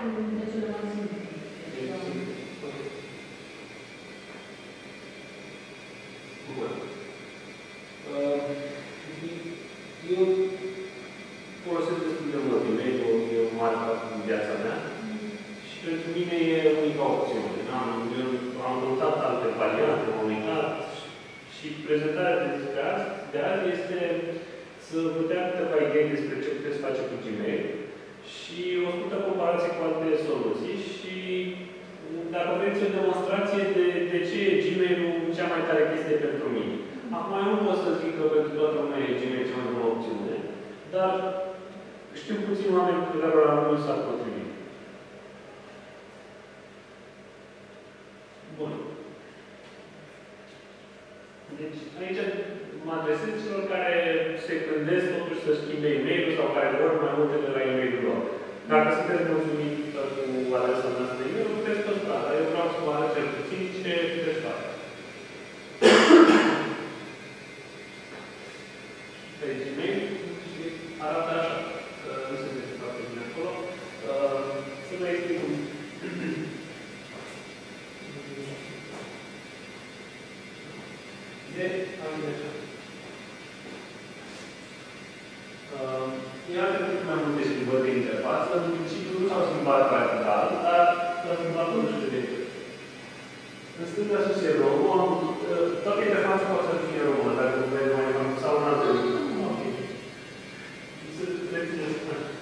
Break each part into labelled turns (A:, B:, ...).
A: de cele mai simple.
B: Bun. Eu folosesc destul de mult e-mail-ul, e o mare parte din viața mea și pentru mine e unica opțiune. Eu am notat alte variante, m-am uitat și prezentarea de azi este să putea câteva idei despre ce puteți face cu Gmail și o scurtă comparație cu alte soluții și dacă vreți o demonstrație de ce e Gmail-ul cea mai tare chestie pentru mine. Acum eu nu pot să zic că pentru toată lumea e Gmail cea mai bună opțiune, dar știu puțini oameni cu care nu s-ar potrivi. Bun. Deci, aici mă adresez celor care se gândesc totuși să schimbe e-mail-ul sau care vor mai multe de la e-mail-ul lor. Dacă sunteți mulțumit cu adresa noastră de e-mail, puteți testa, dar eu vreau să vă arăt cel puțin ce puteți face. Pe Gmail arată așa, că nu se vede foarte bine acolo. Să vă explic cum. Iar de cât mai multe schimbări de interfață, în principiu nu s-au schimbat radical, dar s-au schimbat nu știu de cât. În stânga sus e logo, toată interfața poate să fie română, dacă nu vrei mai mult sau în altă limbă. Ok. Să rețineți.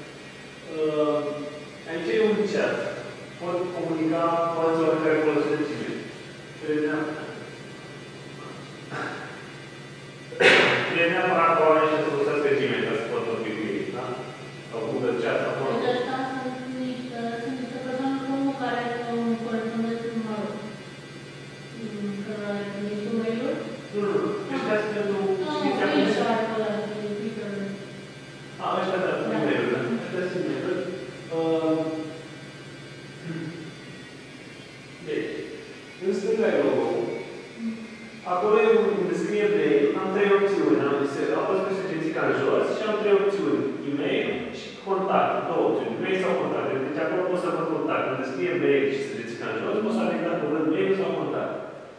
B: Aici e un chat. Pot comunica cu alții oameni care folosesc Gmail. E neapărat cu oameni și să folosească Gmail, ca să pot vorbi cu ei, da? Sau Google Chat, sau acolo.
A: Deci asta sunt niște persoane comune care corespundesc în mă rog. Că niște mail-uri?
B: Nu. Ăștia sunt pentru știința comunicării. Ăștia da, e-mail-uri, da? Ăștia sunt e-mail-uri. Deci, în stânga e logo-ul. Acolo e unde scrie mail, am 3 opțiuni. Apăs pe sugețica în jos și am 3 opțiuni. E-mail și contact. 2 opțiuni. Mail sau contact. Deci acolo pot să văd contact. Unde scrie mail și sugețica în jos, pot să aleg dacă văd mail sau contact.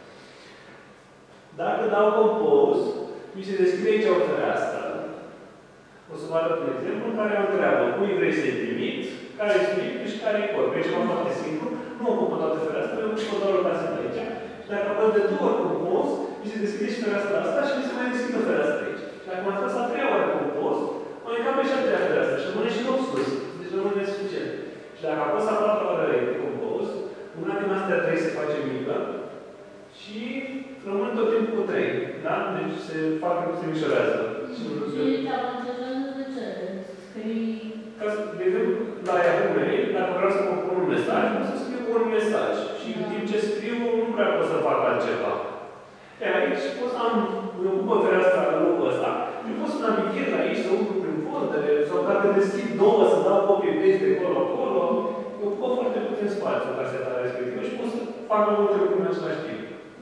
B: Dacă dau compose, mi se deschide aici o fereastră. O să vă arăt un exemplu în care am întreabă cui vrei să-i trimiți, care e subiectul și care e cod. E ceva foarte simplu. Nu ocupă toată fereastra, eu ocupă doar o casă de aici. Și dacă apăs de 2 ori compos, mi se deschide și fereastra asta și mi se mai deschide fereastra aici. Și dacă m-am tras a 3 ori compos, mă încape și a 3-a fereastră și rămâne și 8 sus. Deci rămâne suficient. Și dacă apăs a 4 ori de compos, una din astea 3 se face mică și rămâne tot timpul cu 3. Da? Deci se mișorează.
A: Și te avantajează de ce? Scrii...
B: De exemplu, la Yahoo Mail, dacă vreau să mă pun un mesaj, pot să scriu un mesaj. Și în timp ce scriu, nu prea pot să fac altceva. Aici pot să am, îmi ocupă fereastra în locul ăsta, și pot să navighez aici, să umplu prin foldere, sau dacă deschid 2, să dau copy-paste de acolo, îmi ocupă foarte puțin spațiu în caseta respectivă și pot să fac mai multe lucruri în același timp.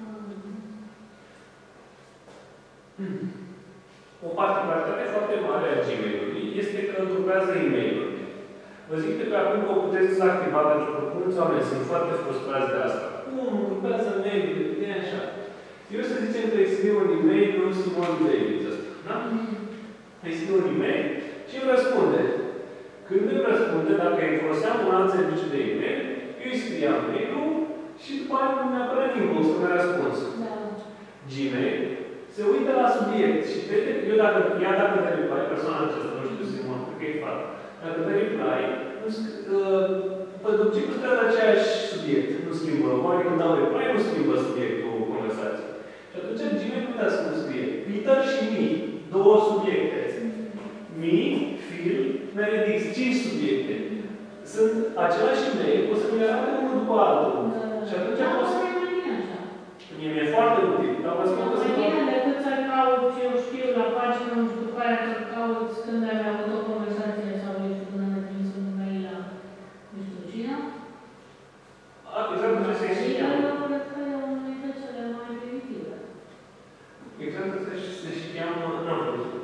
B: O particularitate foarte mare a Gmail-ului este că grupează e-mail-uri. Vă zic că acum că o puteți dezactiva, pentru că mulți oameni sunt foarte frustrați de asta. Cum grupează mail-uri? E așa. Eu să zicem că îi scriu un e-mail lui Simon David ăsta. Da? Îi scriu un e-mail și îmi răspunde. Când îmi răspunde, dacă îi foloseam un alt serviciu de e-mail, eu îi scriam mail-ul și după aia nu mi-a apărut inbox că mi-a răspuns. Gmail se uită la subiect și vede, dacă de reply, persoana aceasta, nu știu Simon, cred că e fată, dacă de reply, pădupcicul stă la aceeași subiect, nu schimbă. Oamenii când dau reply, nu schimbă subiectul conversației. Și atunci Gmail putea să nu scrie Peter și me, 2 subiecte. Me, Phil, Meredix, 5 subiecte. Sunt același e-mail, o să mi le arate unul după altul. Și atunci pot să... Mie mi-e foarte util, dar vă spun că
A: mai bine decât să cauți, eu știu, la pagină, nu știu, după aia să cauți când ai avut o conversație sau, eu știu, când am trimis un mail la, nu știu, cine?
B: Exact ce se știa.
A: Eu cred că e unul dintre cele mai primitive.
B: Exact ce se cheamă, n-am văzut.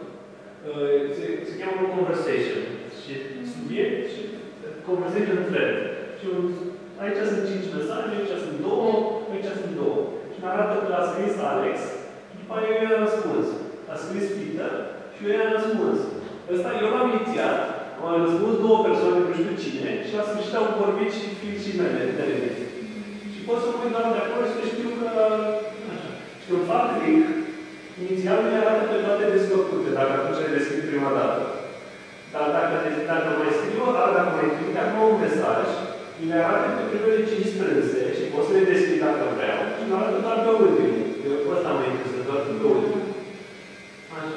B: Se cheamă conversation. Și subiect și conversation thread. Și aici sunt 5 mesaje, aici sunt 2, aici sunt 2. Și mi arată că a scris Alex, după aia eu i-am răspuns. A scris Peter și eu i-am răspuns. Ăsta eu l-am inițiat, am răspuns 2 persoane, nu știu cine, și la sfârșit au vorbit și fiii mele de revit. Și pot să mă uit doar de acolo și să știu că... Așa. Și când fac click, inițial mi arată pe toate desfăcute, dacă atunci le deschid prima dată. Dar dacă mai scriu o dată, dacă mai click acum un mesaj, mi arată pe primele 5 strânse și pot să le deschid dacă vreau și mi arată doar pe ultimul. Eu cu ăsta mă interesez doar pe ultimul. Așa.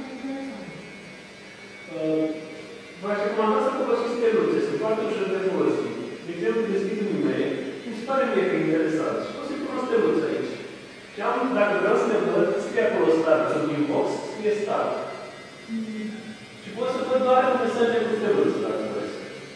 B: V-aș recomanda să folosiți steluțe, sunt foarte ușor de folosit. De exemplu, deschid un e-mail, mi se pare mie că e interesant și pot să-i pun o steluță aici. Și dacă vreau să le văd, scrie acolo start, sub inbox, scrie start. Și pot să văd doar mesaje cu steluță, dacă vreți.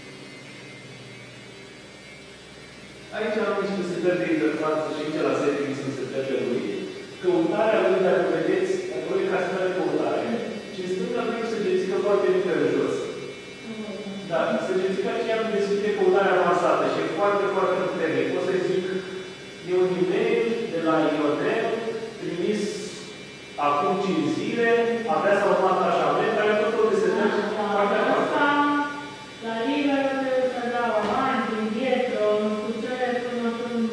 B: Aici am niște setări de interfață și aici la settings sunt setările lui. Căutarea lui, dacă vedeți, acolo e ca să facă căutare. Și în stânga avem săgețică foarte mică în jos. Da, săgețica aceea îmi deschide căutarea avansată și e foarte, foarte puternic. Pot să zic, e un e-mail de la Ionel, trimis acum 5 zile, avea să urma atașament, care tot felul de setări foarte avansate.
A: La liberă trebuie să dau avans, din dietro, nu știu ce, până când...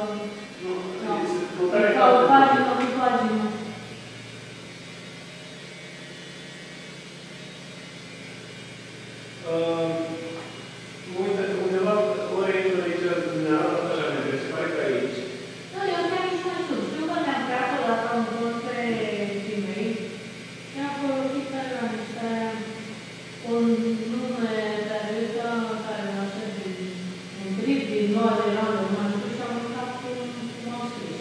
A: Ca o pagină cu pagină.
B: Undeva, ori intră aici, ne arată atașamente, se pare că aici.
A: Nu, eu chiar nici nu știu. Știu că ne-am creat o dată un cont pe Gmail și am folosit pe la niște un nume de adresa care mă aștept un trip din Noua Zeelandă, nu mai știu, și am uitat cum au scris.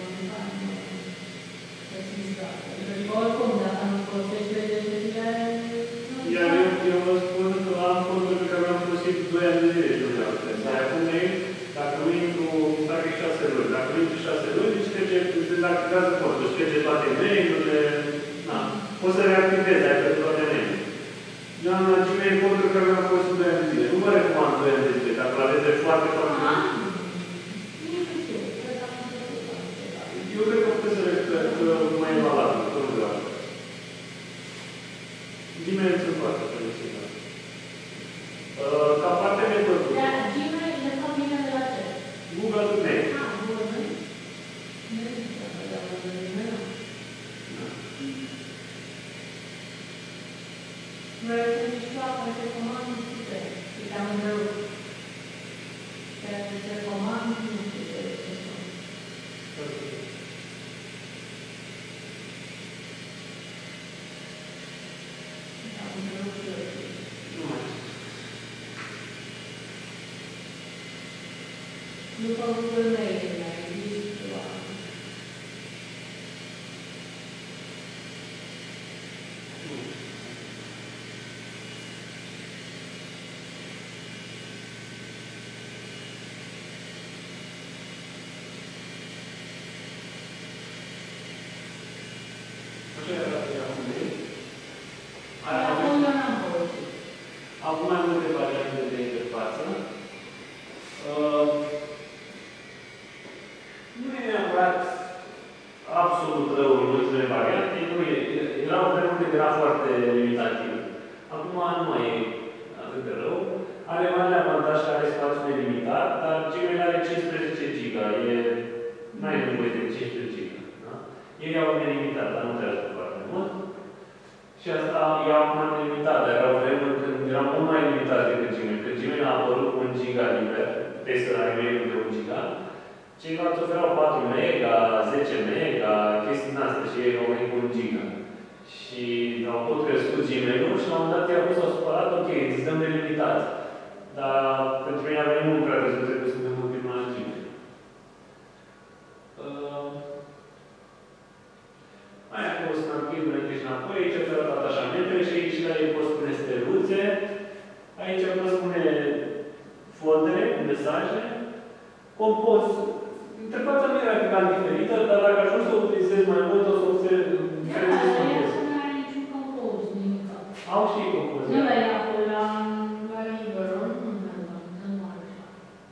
A: Adică oricum, dacă nu folosești pe degetele,
B: Iar eu vă spun că am conturi pe care am folosit 2 ani de zile și nu le-am scris. Dar acum, dacă nu intru, fac 6 luni. Dacă nu intru 6 luni, dezactivează contul, șterge toate mail-urile. Poți să reactivezi, ai pe toate mail-urile. Eu am la Gmail conturi care am folosit 2 ani de zile. Nu vă recomand 2 ani de zile, dacă la aveți de foarte, foarte mult. Eu cred că puteți să recuperăm mai valabil, tot vreau. Gmail sunt foarte felicitări. Ca parte metodă.
A: Dar Gmail, de fapt, vine de la ce?
B: Google Mail.
A: Google Mail? Vrei să zici tu acolo ce comand, nu știu ce. Și te-am întrerupt. Ceea ce comand, nu știu ce. După Google Mail, ai zis ceva.
B: Așa era acum mail.
A: Acum eu n-am folosit.
B: Acum mai multe variante de interfață. Nu e neapărat absolut rău în ultimele variante, nu e. Era o vreme când era foarte limitativ. Acum nu mai e atât de rău. Are mare avantaj că are spațiu nelimitat, dar Gmail are 15 GB. N-ai nevoie de 15 GB. Da? Ei au nelimitat, dar nu te ajută foarte mult. Și asta e acum nelimitat, dar era o vreme când era mult mai limitat decât Gmail. Când Gmail a apărut cu 1 GB liber, testul la e-mail de 1 GB, ceilalți oferau 4 mega, 10 mega, chestii din astea și ei au venit cu 1 giga. Și au tot crescut Gmail-ul și la un moment dat i-a pus s-au supărat, ok, îți dăm nelimitat. Dar pentru mine a venit mult prea târziu, trebuie să ne mutăm la Gmail. Mai acolo sunt închid înainte și înapoi, aici am dat atașamentele și aici la ei poți spune steluțe. Aici poți spune foldere, mesaje. Compos. Interfața nu era atât diferită, dar dacă ajungi să o utilizezi mai mult, o să observi diferențe
A: Da,
B: compos.
A: dar nu are niciun compos, nimic.
B: Au și ei compos.
A: Nu la ea, la Libero, nu are așa.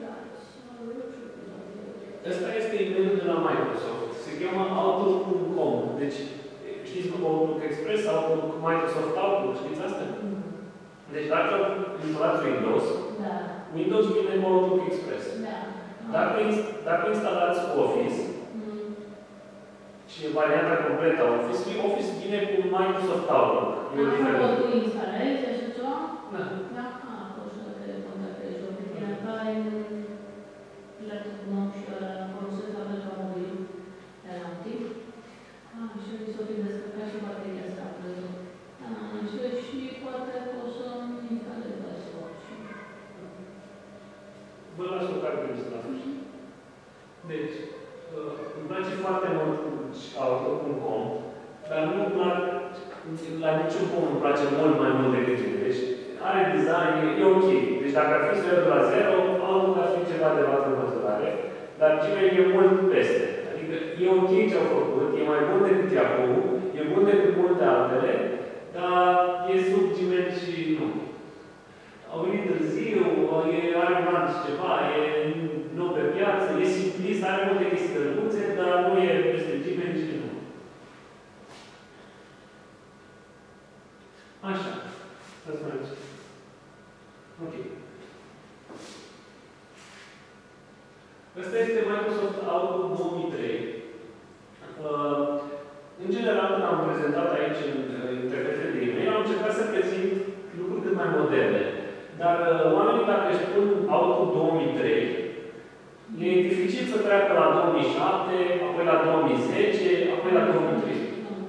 B: Ăsta este e-mailul de la Microsoft. Se cheamă Outlook.com. Deci, știți Outlook Express, Outlook Microsoft Outlook, știți asta? Deci, dacă instalați Windows, Windows vine cu Outlook Express. Dacă instalați Office, și varianta completă a Office-ului, Office vine cu Microsoft Outlook.
A: Acolo tu instalezi așa ceva?
B: Da.
A: Da, acolo și la telefon, dacă ești o bine, ca în laptopul nou și folosesc la pentru mobil, de la un tip. Și mi s-o fi descărcat și bateria asta a plăzut. Și poate o să-mi instalez asta și...
B: Vă las o carte de stat. Deci, îmi place foarte mult Outlook.com, dar nu la niciun punct îmi place mult mai mult decât cine. Deci, are design, e ok. Deci dacă ar fi să iau de la 0, Outlook ar fi ceva de luat în considerare, dar Gmail e mult peste. Adică e ok ce au făcut, e mai bun decât Yahoo, e bun decât multe altele, dar e sub Gmail și nu. Au venit târziu, are un an și ceva, e nou pe piață, e simplist, are multe chestii drăguțe, dar nu e peste Gmail și nu. Așa. Să spuneți. Ok. Ăsta este Microsoft Outlook 2003. În general, când am prezentat aici în interfețe de e-mail, am încercat să prezint lucruri cât mai moderne. Dar oamenii, dacă își pun Outlook 2003, e dificil să treacă la 2007, apoi la 2010, apoi la 2013.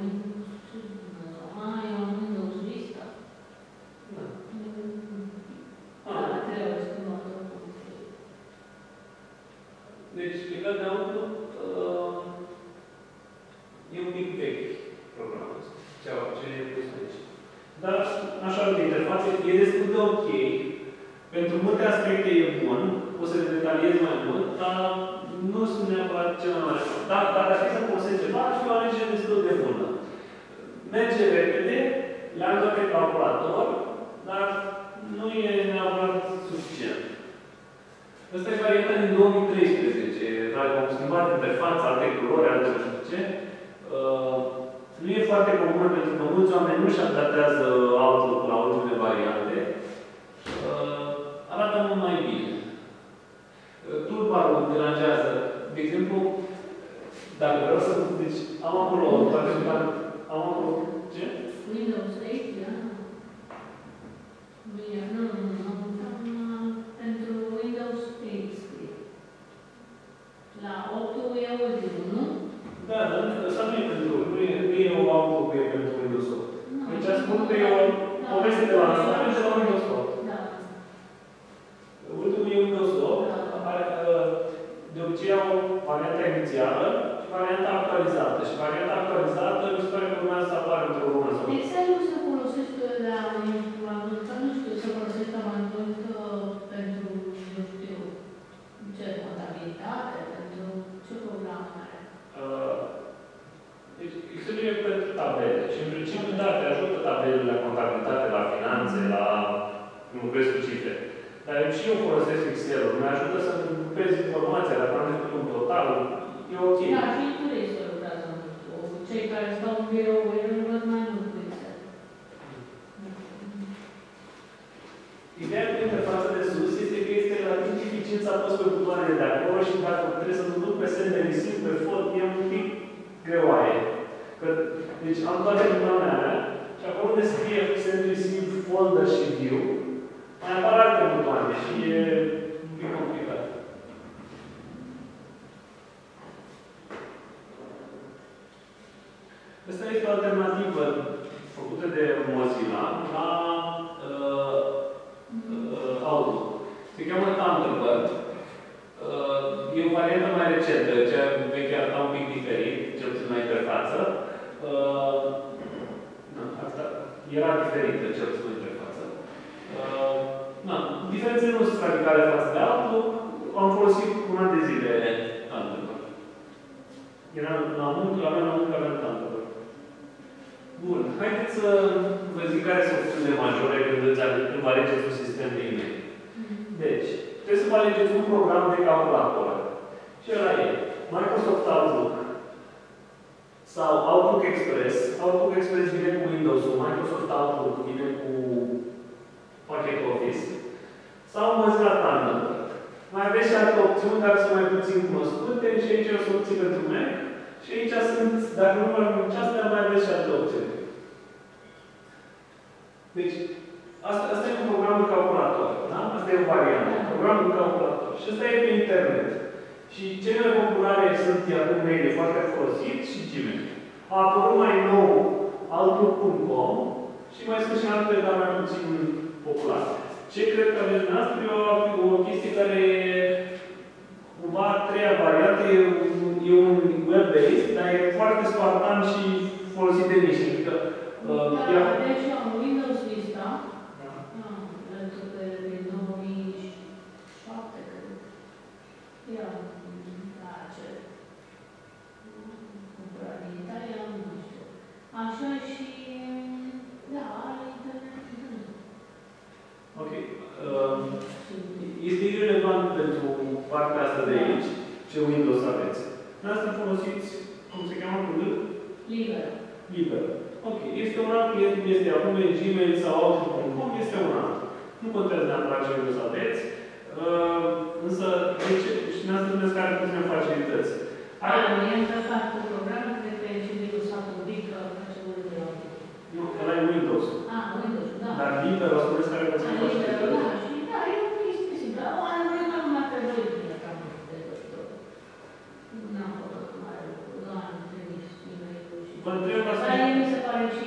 B: Deci, legat de Outlook, e un pic vechi programul ăsta. Ce e pus aici. Dar, așa de interfață, e destul de ok. Pentru multe aspecte e bun, o să le detaliez mai mult, dar nu sunt neapărat cel mai mare. Dacă ar fi să folosesc ceva, ar fi o alegere destul de bună. Merge repede, le-am dat pe calculator, dar nu e neapărat suficient. Asta e varianta din 2013, care au schimbat interfața, alte culori, alte nu știu ce. Nu e foarte comun pentru că mulți oameni nu își adaptează Outlook la ultimele variante. Arată mult mai bine. Toolbar-ul deranjează. De exemplu, dacă vreau să... Deci, am acolo... Am acolo... Ce?
A: Windows 8, da? Nu. Pentru Windows 8 scrie. La 8 e ultimul, nu?
B: Da, dar ăsta nu e pentru... Nu e o Outlook, e pentru Windows 8. Deci spun că e o poveste de lansare de la Windows 8. Ultimul e Windows 8, de obicei au varianta inițială și varianta actualizată. Și varianta actualizată, mi se pare că urmează să apară într-o lună sau...
A: Excel-ul se folosește la nu știu, se folosește mai mult pentru, nu știu, ce contabilitate, pentru ce program are.
B: Deci, Excel-ul e pentru tabele. Și în principiu, da, te ajută tabelele la contabilitate, la finanțe, la lucrezi cu cifre. Dar și eu folosesc Excel-ul. Mi ajută să grupez informația, dacă am făcut un total, e ok.
A: Da, și turistul lucrează mult. Cei care stau în birou, îl văd mai mult cu Excel.
B: Ideea cu interfața de sus este că este relativ dificil să apăs pe butoanele de acolo și dacă trebuie să duc pe send and receive, pe fold, e un pic greoaie. Deci am toate butoanele alea și acolo unde scrie send, receive, folder și view, mai apar alte butoane și e un pic complicat. Asta este o alternativă făcută de Mozilla la Outlook. Se cheamă Thunderbird. E o variantă mai recentă, cea veche arăta un pic diferit, cel puțin la interfață. Era diferită, cel puțin la interfață. Diferențele nu sunt radicale față de Outlook. Am folosit un an de zile Thunderbird. Era la muncă, aveam Thunderbird. Bun. Haideți să vă zic care sunt opțiunile majore când vă alegeți un sistem de e-mail. Deci, trebuie să vă alegeți un un program de calculator. Și ăla e Microsoft Outlook sau Outlook Express. Outlook Express vine cu Windows-ul, Microsoft Outlook vine cu pachetul Office. Sau Mozilla Thunderbird. Mai aveți și alte opțiuni, dar sunt mai puțin cunoscute și aici o opție pentru Mac. Și aici sunt, dacă nu mai multe astea, mai aveți și alte opțiuni. Deci, asta e un program de calculator. Da? Asta e o variantă. Programul de calculator. Și asta e pe internet. Și cele mai populare sunt acum mail foarte folosit și Gmail. A apărut mai nou Outlook.com și mai sunt și alte, dar mai puțin populare. Ce cred că aveți dumneavoastră e o chestie care e cumva a treia variantă, e un web-based, dar e foarte spartan și folosit de niște. Adică,
A: deci am Windows Vista, pentru că din 2007, cred. Era ce cumpărat din Italia, nu știu. Așa și, da, are internet.
B: Ok. Este irelevant pentru partea asta de aici, ce Windows aveți. Asta folosiți, cum se cheamă cuvânt?
A: Liber.
B: Liber. Ok. Este un alt client, cum este acum Gmail sau Outlook.com, este un alt. Nu contează neapărat ce Windows aveți, însă, și ne-ați spuneți care puține facilități.
A: E încărcat cu programul, cred că e și virusat un pic, că face mult de la
B: nu, ăla e Windows.
A: Windows, da.
B: Dar Liber, o spuneți care puține facilități.
A: Da, și da, e o chestie simplă. Android nu mai pe voi bine, cam de tot. N-am făcut mare lucru, nu am trimis e-mail-ul și...
B: Vă întreb asta.
A: Dar mi se pare și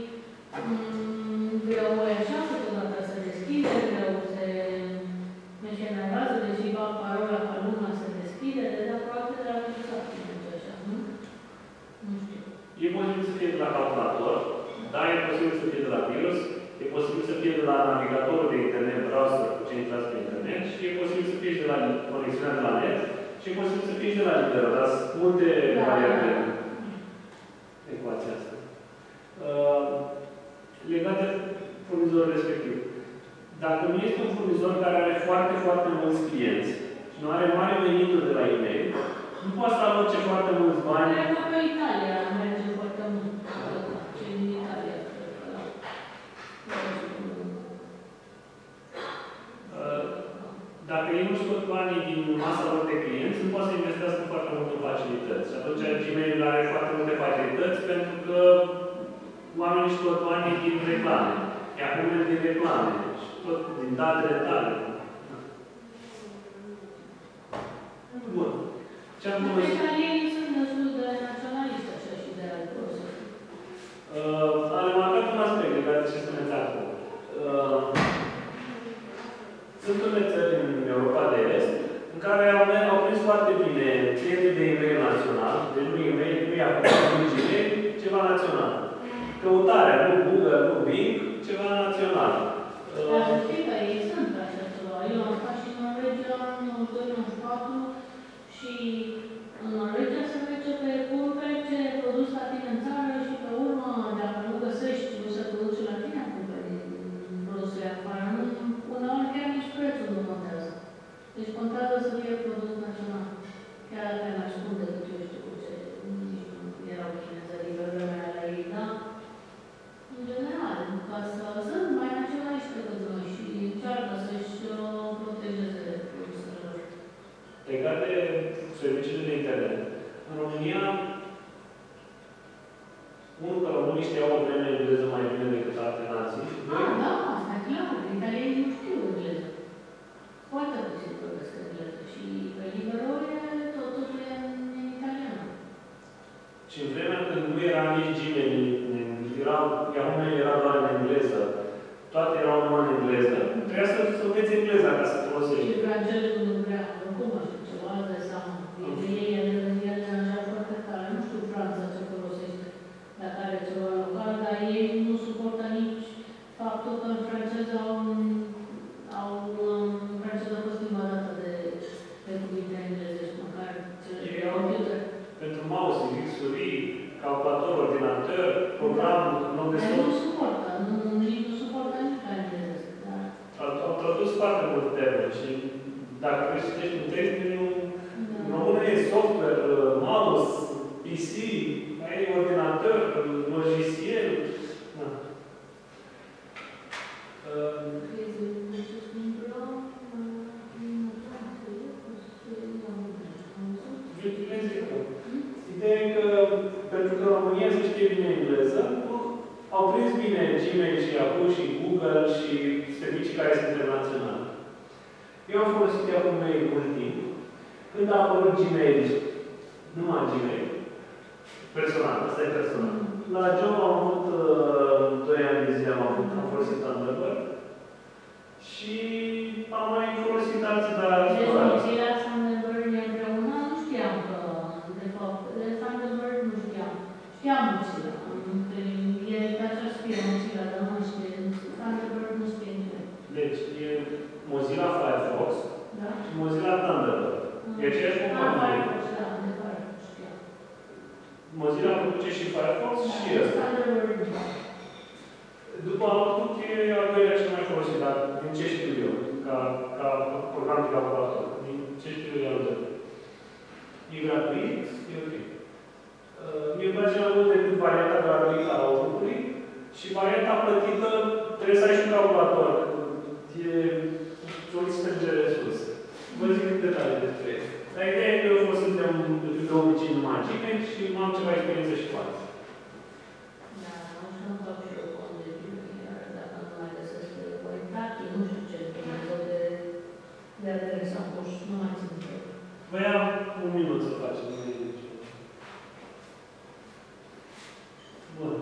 A: greu așa, câteodată se deschide, greu se menționează, deși fac parola ca lumea se deschide, dar probabil de la virusat, așa, nu? Nu știu.
B: E posibil să fie de la calculator, da, e posibil să fie de la virus, e posibil să fie de la navigatorul de internet, browser, cu ce intrați pe internet, și e posibil să fie și de la conexiunea de la net, și e posibil să fie și de la Liber, dar sunt multe variante în ecuația asta. Legat de furnizorul respectiv. Dacă nu este un furnizor care are foarte, foarte mulți clienți și nu are mare venituri de la e-mail, nu poate să aloce foarte mulți bani.
A: Cred că pe Italia merge foarte mult. Cei din Italia, cred că da.
B: Dacă ei nu scot banii din masa lor de clienți, nu poate să investească foarte mult în facilități. Și atunci Gmail are foarte multe facilități pentru că oamenii scot banii din reclame. Iar acum din reclame. Și tot din datele tale. Bun. Ce-am folosit?
A: Italienii sunt destul de naționaliști așa și de alții.
B: Am remarcat un aspect legat de ce spuneți acum. Sunt unele țări în Europa de Est în care au prins foarte bine clienții de e-mail național, deci nu e-mail, nu e acum, nu Gmail, ceva național. Căutarea, nu Google, nu Bing, ceva național.
A: Dar să știi că ei sunt așa ceva. Eu am stat și în Norvegia în 2004 și în Norvegia se merge pe cumperi ce ai produs la tine în țară și pe urmă, dacă nu găsești, nu se produce la tine, cumperi din produsele afară. Uneori chiar nici prețul nu contează. Deci contează să fie produs național. Chiar dacă ne ascunde cât eu știu cu ce, nici nu erau chinezării pe vremea la ei, da? În general, ca să sunt mai naționaliști decât noi și încearcă să-și protejeze produsele lor.
B: Legat de serviciile de internet. În România, unul că românii știau o vreme engleză mai bine decât alte nații.
A: Da, asta e clar. Italienii nu știu engleză. Foarte puțin vorbesc engleză și pe liberore totul e în italiană.
B: Și în vremea când nu era nici Gmail, Yahoo Mail era doar în engleză, toate erau numai în engleză, trebuia să înveți engleza ca să folosești.
A: Și francezul nu vrea, oricum așa ceva, de seama. Ei așa foarte tare. Nu știu Franța ce folosește, dacă are ceva local, dar ei nu suportă nici faptul că în franceză franceză a fost limba dată de cuvinte englezești, măcar cele de computer.
B: Pentru mouse, X-uri, calculator, ordinator, PC, ai ordinator, logiciel. Da. Ideea e că, pentru că România se știe bine engleză, au prins bine Gmail și Yahoo și Google și servicii care sunt internaționale. Eu am folosit Yahoo Mail mult timp. Când a apărut Gmail, numai Gmail, personal, asta e personal. La job am avut 2 ani de zile, am folosit Thunderbird și am mai folosit alții, dar
A: deci Mozilla Thunderbird împreună, nu știam că, de fapt, de Thunderbird nu știam. Știam Mozilla. E ca așa scrie Mozilla, dar nu știe. Thunderbird nu știe nimeni.
B: Deci, e Mozilla Firefox și Mozilla Thunderbird. E aceeași companie.
A: Firefox, da, de Firefox, știam.
B: Mozilla produce și Firefox și ăsta.
A: Thunderbird, da.
B: După Outlook e al doilea cel mai folosit, dar din ce știu eu, ca program de calculator. Din ce știu eu, e al doilea. E gratuit, e ok. Mie îmi place mai mult decât varianta gratuită a Outlook-ului și varianta plătită trebuie să ai și un calculator. E solicită de resurse. Vă zic detalii despre el. Dar ideea e că eu folosesc de obicei numai Gmail și am ceva experiență și cu alții.
A: Da, nu fac și eu cont de Gmail, iar dacă nu mai găsesc conectate, nu știu ce Dumnezeu de adresa am pus, nu mai țin de el.
B: Vă ia un minut să facem, nu e nicio. Bun.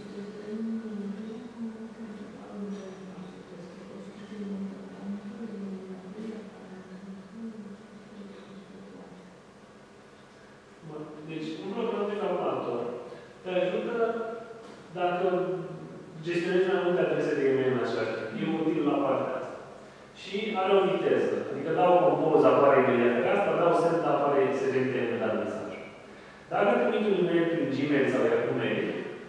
B: Deci, un program de calculator te ajută dacă gestionezi mai multe adrese de e-mail în același timp. E util la partea asta. Și are o viteză. Adică dau o poză, apare imediat pe asta, dau send, apare SRT imediat mesaj. Dacă trimit un e-mail prin Gmail sau Yahoo Mail,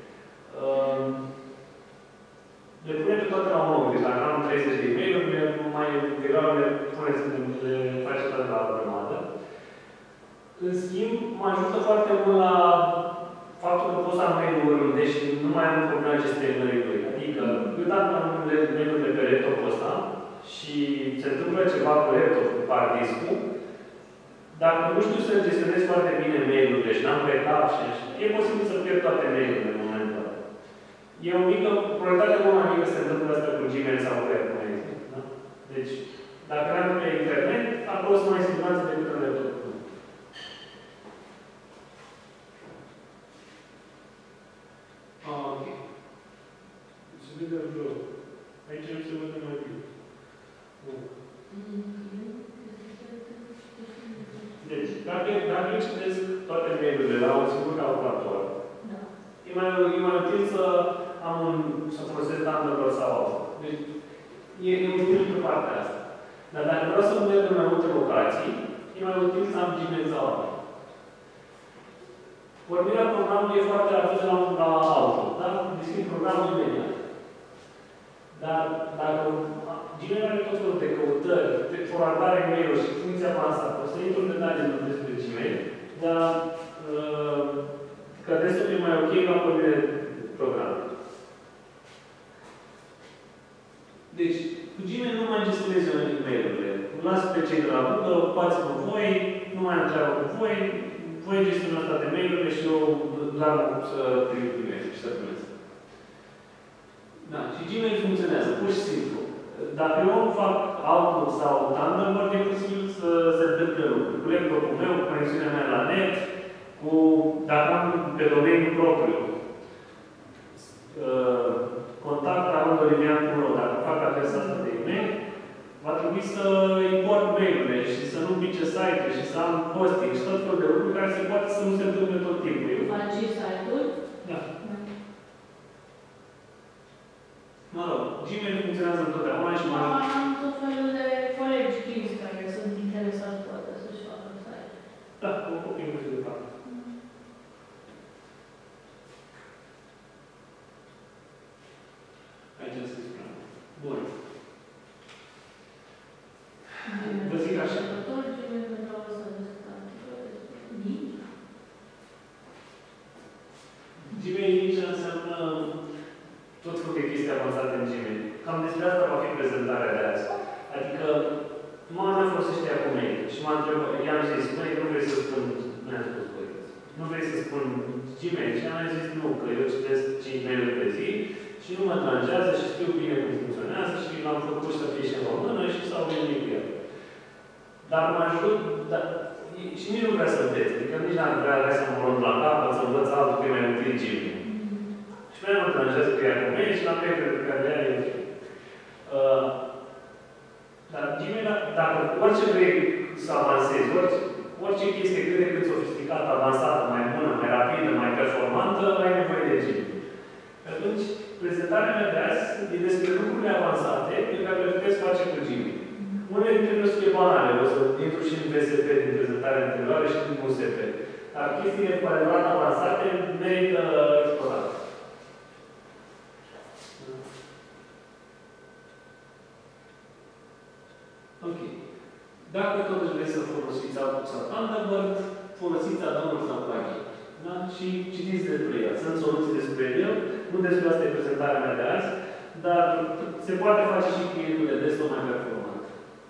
B: le pune pe toate la un loc. Deci dacă am 30 de e-mail-uri, mai degrabă le puneți, le face toate la o grămadă. În schimb, mă ajută foarte mult la faptul că pot să am mail-uri oriunde și nu mai am problema gestionării. Adică, cât am mail-urile pe laptopul ăsta și se întâmplă ceva cu laptopul, cu hard disk-ul, dacă nu știu să gestionez foarte bine mail-urile și n-am backup și așa, e posibil să pierd toate mail-urile în momentul ăla. E o mică, probabilitatea mult mai mică să se întâmplă asta cu Gmail sau cu Yahoo Mail. Da? Deci, dacă am pe internet, acolo sunt mai siguranță decât în laptop. Ok. Se vede în jos. Aici nu se vede mai bine. Bun. Deci, dacă eu citesc toate mail-urile la un singur calculator, e mai util să folosesc Thunderbird sau altul. Deci, e util pe partea asta. Dar dacă vreau să merg în mai multe locații, e mai util să am Gmail sau altul. Pornirea programului e foarte rapidă la Outlook, da? Deschid programul imediat. Dar dacă Gmail are tot felul de căutări, de forwardare e-mail-uri și funcția avansată, o să intru în detalii despre Gmail, dar că desktop e mai ok la pornire programului. Deci, cu Gmail nu mai gestionez eu e-mail-urile. Las pe cei de la Google, ocupați-vă voi, nu mai am treabă cu voi, voi gestionați toate mail-urile și eu doar să trimit e-mail și să primesc. Da, și Gmail funcționează, pur și simplu. Dacă eu fac Outlook sau Thunderbird, e posibil să se întâmple lucruri. Cu laptopul meu, cu conexiunea mea la net, dacă am pe domeniul propriu, contact@olivian.ro, dacă fac adresa asta de e-mail, va trebui să import mail-urile și să nu pice site-uri și să am hosting și tot felul de lucruri care se poate să nu se întâmple tot timpul.
A: Faci și site-uri?
B: Da. Mă rog, Gmail funcționează întotdeauna și mai...
A: Am tot felul de colegi kids care sunt interesați poate să-și facă site.
B: Da, o copii mai departe. Aici se spune. Bun. Vă zic așa. cam despre asta va fi prezentarea de azi. Adică, mama mea folosește acum mail și m-a întrebat, i-am zis, măi, nu vrei să spun, mi-am spus, băi, nu vrei să spun Gmail? Și am zis, nu, că eu citesc 5 mail-uri pe zi și nu mă deranjează și știu bine cum funcționează și l-am făcut să fie și în română și s-au venit cu el. Dar mă ajut, și nici nu vrea să înveț, adică nici n-ar vrea să mă luăm la capăt, să învăț altul că e mai util Gmail. Și mai mă deranjează că ea cu mail și la mail pe care ea e util. Dar Gmail, dacă orice vrei să avansezi, orice chestie cât de cât sofisticată, avansată, mai bună, mai rapidă, mai performantă, ai nevoie de Gmail. Atunci, prezentarea mea de azi e despre lucrurile avansate pe care le puteți face cu Gmail. Unele dintre ele o să fie banale, o să intru și în VSP din prezentarea anterioară și din USP. Dar chestiile cu adevărat avansate merită explorate. Ok. Dacă totuși vreți să folosiți Outlook sau Thunderbird, folosiți add-on-ul sau plugin. Da? Și citiți despre el. Sunt soluții despre el. Nu despre asta e prezentarea mea de azi, dar se poate face și clientul de desktop mai performant.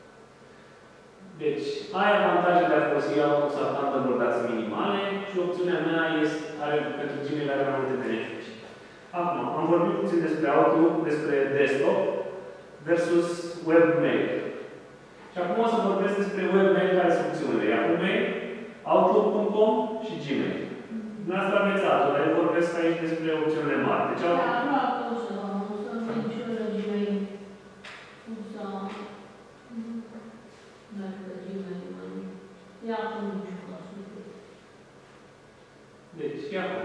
B: Deci, ai avantaje de a folosi Outlook sau Thunderbird, dar sunt minimale și opțiunea mea pentru Gmail are mai multe beneficii. Acum, am vorbit puțin despre Outlook, despre desktop versus webmail. Și acum o să vorbesc despre webmail care sunt opțiunile. Yahoo Mail, Outlook.com și Gmail. Dumneavoastră aveți altul, dar eu vorbesc aici despre opțiunile mari. Deci, deci, Yahoo.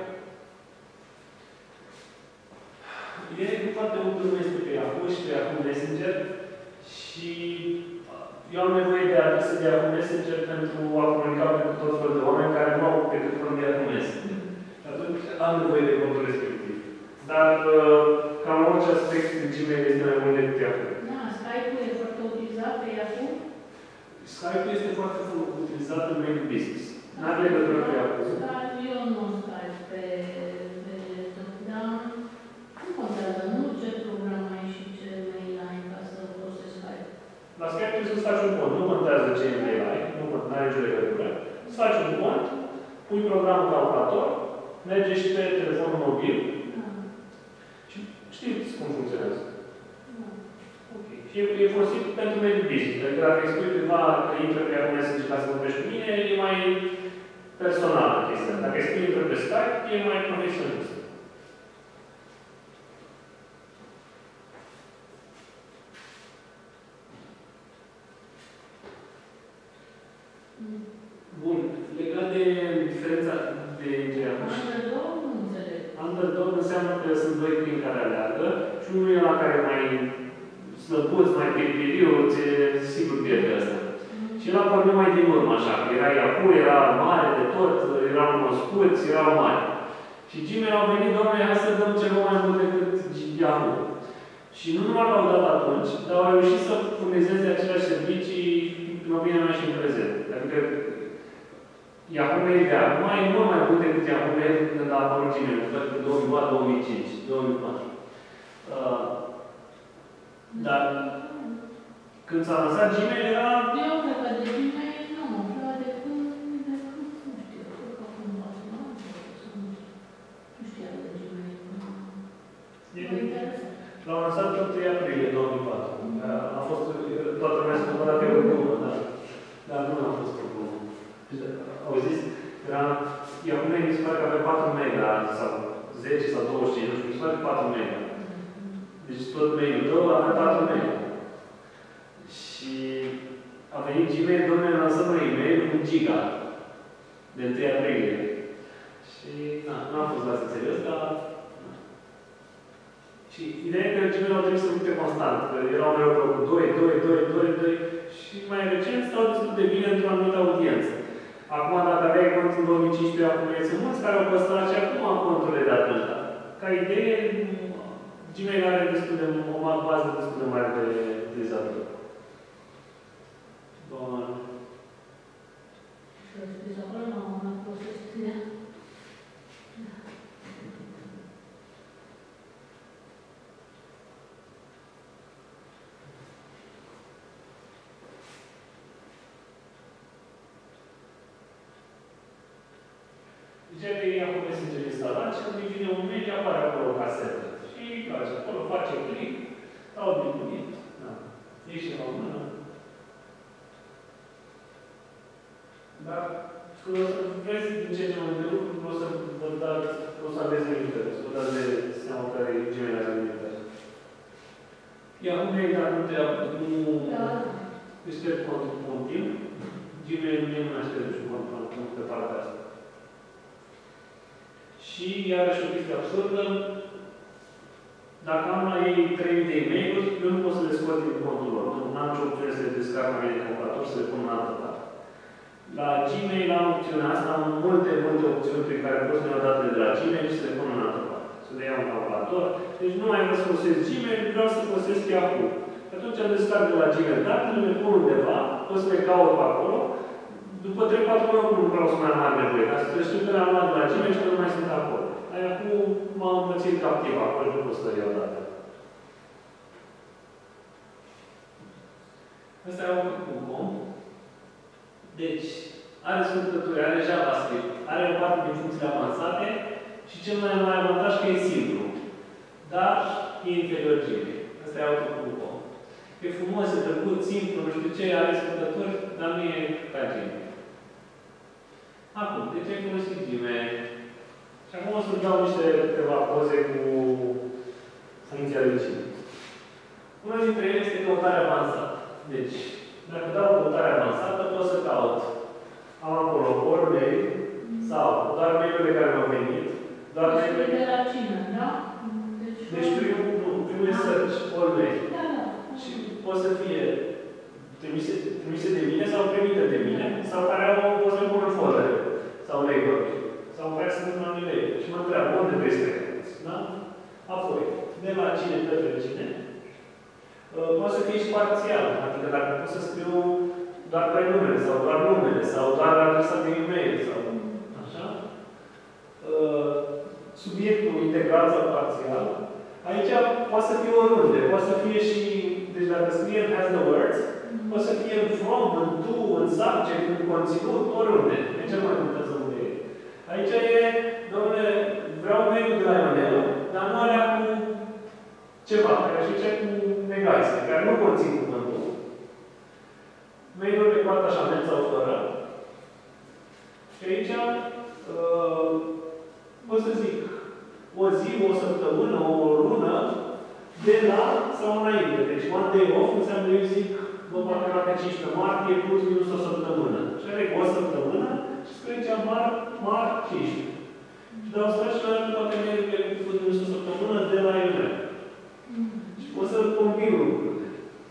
B: Ideea e că foarte mult lume este pe Yahoo și pe Yahoo Messenger și eu am nevoie de adrese de Yahoo Messenger pentru a comunica cu tot felul de oameni care nu au decât contul de Yahoo Messenger. Și atunci am nevoie de contul respectiv. Dar cam orice aspect din Gmail este mai mult decât Yahoo.
A: Da, Skype-ul e foarte utilizat pe Yahoo?
B: Skype-ul este foarte utilizat în mediul business. N-are legătură cu Yahoo.
A: Dar eu nu am Skype pe desktop, dar nu contează, nu ce program ai și ce mail ai ca să folosesc Skype.
B: La Skype trebuie să faci un cont. Nu contează ce e-mail ai, nu are nicio legătură. Să faci un cont, pui programul calculator, merge și pe telefonul mobil și știți cum funcționează. Ok. Și e folosit pentru mediul business. Adică dacă îi spui cuiva că intră pe Yahoo Messenger ca să vorbești cu mine, e mai personală chestia. Dacă îi spui intră pe Skype, e mai profesionist. Bun. Legat de diferența între Yahoo și
A: Underdog, nu înțeleg.
B: Underdog înseamnă că sunt doi câini care aleargă și unul e la care mai slăbuț, mai pirpiriu, sigur pierde asta. Și el a pornit mai din urmă, așa, că era Yahoo, era mare de tot, erau cunoscuți, erau mari. Și Gmail au venit, domnule, hai să dăm ceva mai mult decât Yahoo. Și nu numai că au dat atunci, dar au reușit să furnizeze aceleași servicii, în opinia mea și în prezent. Adică Yahoo Mail de acum e mult mai bun decât Yahoo Mail când a apărut Gmail, în 2004, 2005, 2004. Dar când s-a lansat Gmail era...
A: Eu cred că de Gmail nu am aflat de când, nu știu, cred că acum nu știam de Gmail.
B: L-au lansat în 3 aprilie 2004. A fost, toată lumea se compara că e o glumă, dar nu a fost o glumă. Auziți? Era, Yahoo Mail mi se pare că avea 4 mega, sau 10 sau 25, nu știu, mi se pare 4 mega. Deci tot mail-ul tău avea 4 mega. Și a venit Gmail, domnule, lansăm noi e-mail cu 1 giga de 1 aprilie. Și, nu am fost la să serios, dar... Și ideea e că Gmail au trebuit să lupte constant, că erau mereu cu 2, și mai recent stau destul de bine într-o anumită audiență. Acum, dacă aveai cont în 2015, acum sunt mulți care au păstrat și acum conturile de atunci. Ca idee, Gmail are destul de o bază destul de mare de utilizatori. Bun.
A: Și o scris acolo, m-am folosit.
B: Zicea că ei acum sângele instalat și când vine un mail, apare acolo o casetă. Și acolo face click, dau de bunit, da. Ieși la mână. Dar când o să vezi din ce mai de lucru, o să vă dați, o să aveți limitări, o să vă dați de seama care e Gmail are limitări. Iar acum ei, dacă nu este contul continuu, Gmail nu e aștept și contul pe partea asta. Și iarăși o chestie absurdă, dacă am la ei 3.000 de e-mail-uri, eu nu pot să le scot din contul lor. Nu am nicio opțiune să le descarc la mine de calculator, să le pun în altă parte. La Gmail am opțiunea asta, am multe opțiuni pe care pot să le iau datele de la Gmail și să le pun în altă parte. Să le iau în calculator. Deci nu mai vreau să folosesc Gmail, vreau să folosesc Yahoo. Atunci am descarc de la Gmail datele, le pun undeva, pot să le caut pe acolo. După 3-4 ori nu vreau să mai am mare nevoie, dar să știu că le-am luat de la Gmail și că nu mai sunt acolo. Aia acum m-am împățit captiv, acolo nu pot să le iau date. Asta e Outlook.com. Deci, are scurtături, are JavaScript, are o parte de funcții avansate și cel mai avantaj că e simplu. Dar e inferior Gmail. Asta e Outlook.com. E frumos, e drăguț, simplu, nu știu ce, are scurtături, dar nu e ca Gmail. Acum, de ce ai folosit Gmail? Și acum o să-mi dau niște câteva poze cu funcția de Gmail. Una dintre ele este căutarea avansată. Deci, dacă dau căutare avansată, pot să caut. Am acolo ori mail sau doar mail-urile care mi-au venit. Doar mail-urile
A: de la cine, da?
B: Deci primul search, ori mail.
A: Da.
B: Și pot să fie trimise de mine sau primite de mine, sau care au o să le pun în folder sau label-uri. Sau care sunt în anumite label. Și mă întreabă unde vrei să le caut. Da? Apoi, de la cine către cine. Poate să fie și parțial. Adică dacă pot să scriu doar prenumele, sau doar numele, sau doar adresa de e-mail, sau așa. Subiectul integral sau parțial. Aici poate să fie oriunde. Poate să fie și, deci dacă scrie în has the words, poate să fie în from, în to, în subject, în conținut, oriunde. Aici nu mai contează unde e. Aici e, domnule, vreau mail-ul de la Ionel, dar nu alea cu ceva, care și ce cu negație, care nu conțin cuvântul. Mail-urile cu atașament sau fără. Și aici pot să zic o zi, o săptămână, o lună, de la sau înainte. Deci one day off înseamnă eu zic, vă poate la 15 martie plus minus o săptămână. Și are o săptămână și scrie aici mar 15. Și dau search și la toate mail-urile cu plus minus o săptămână de la Ionel. Și pot să combin lucrurile.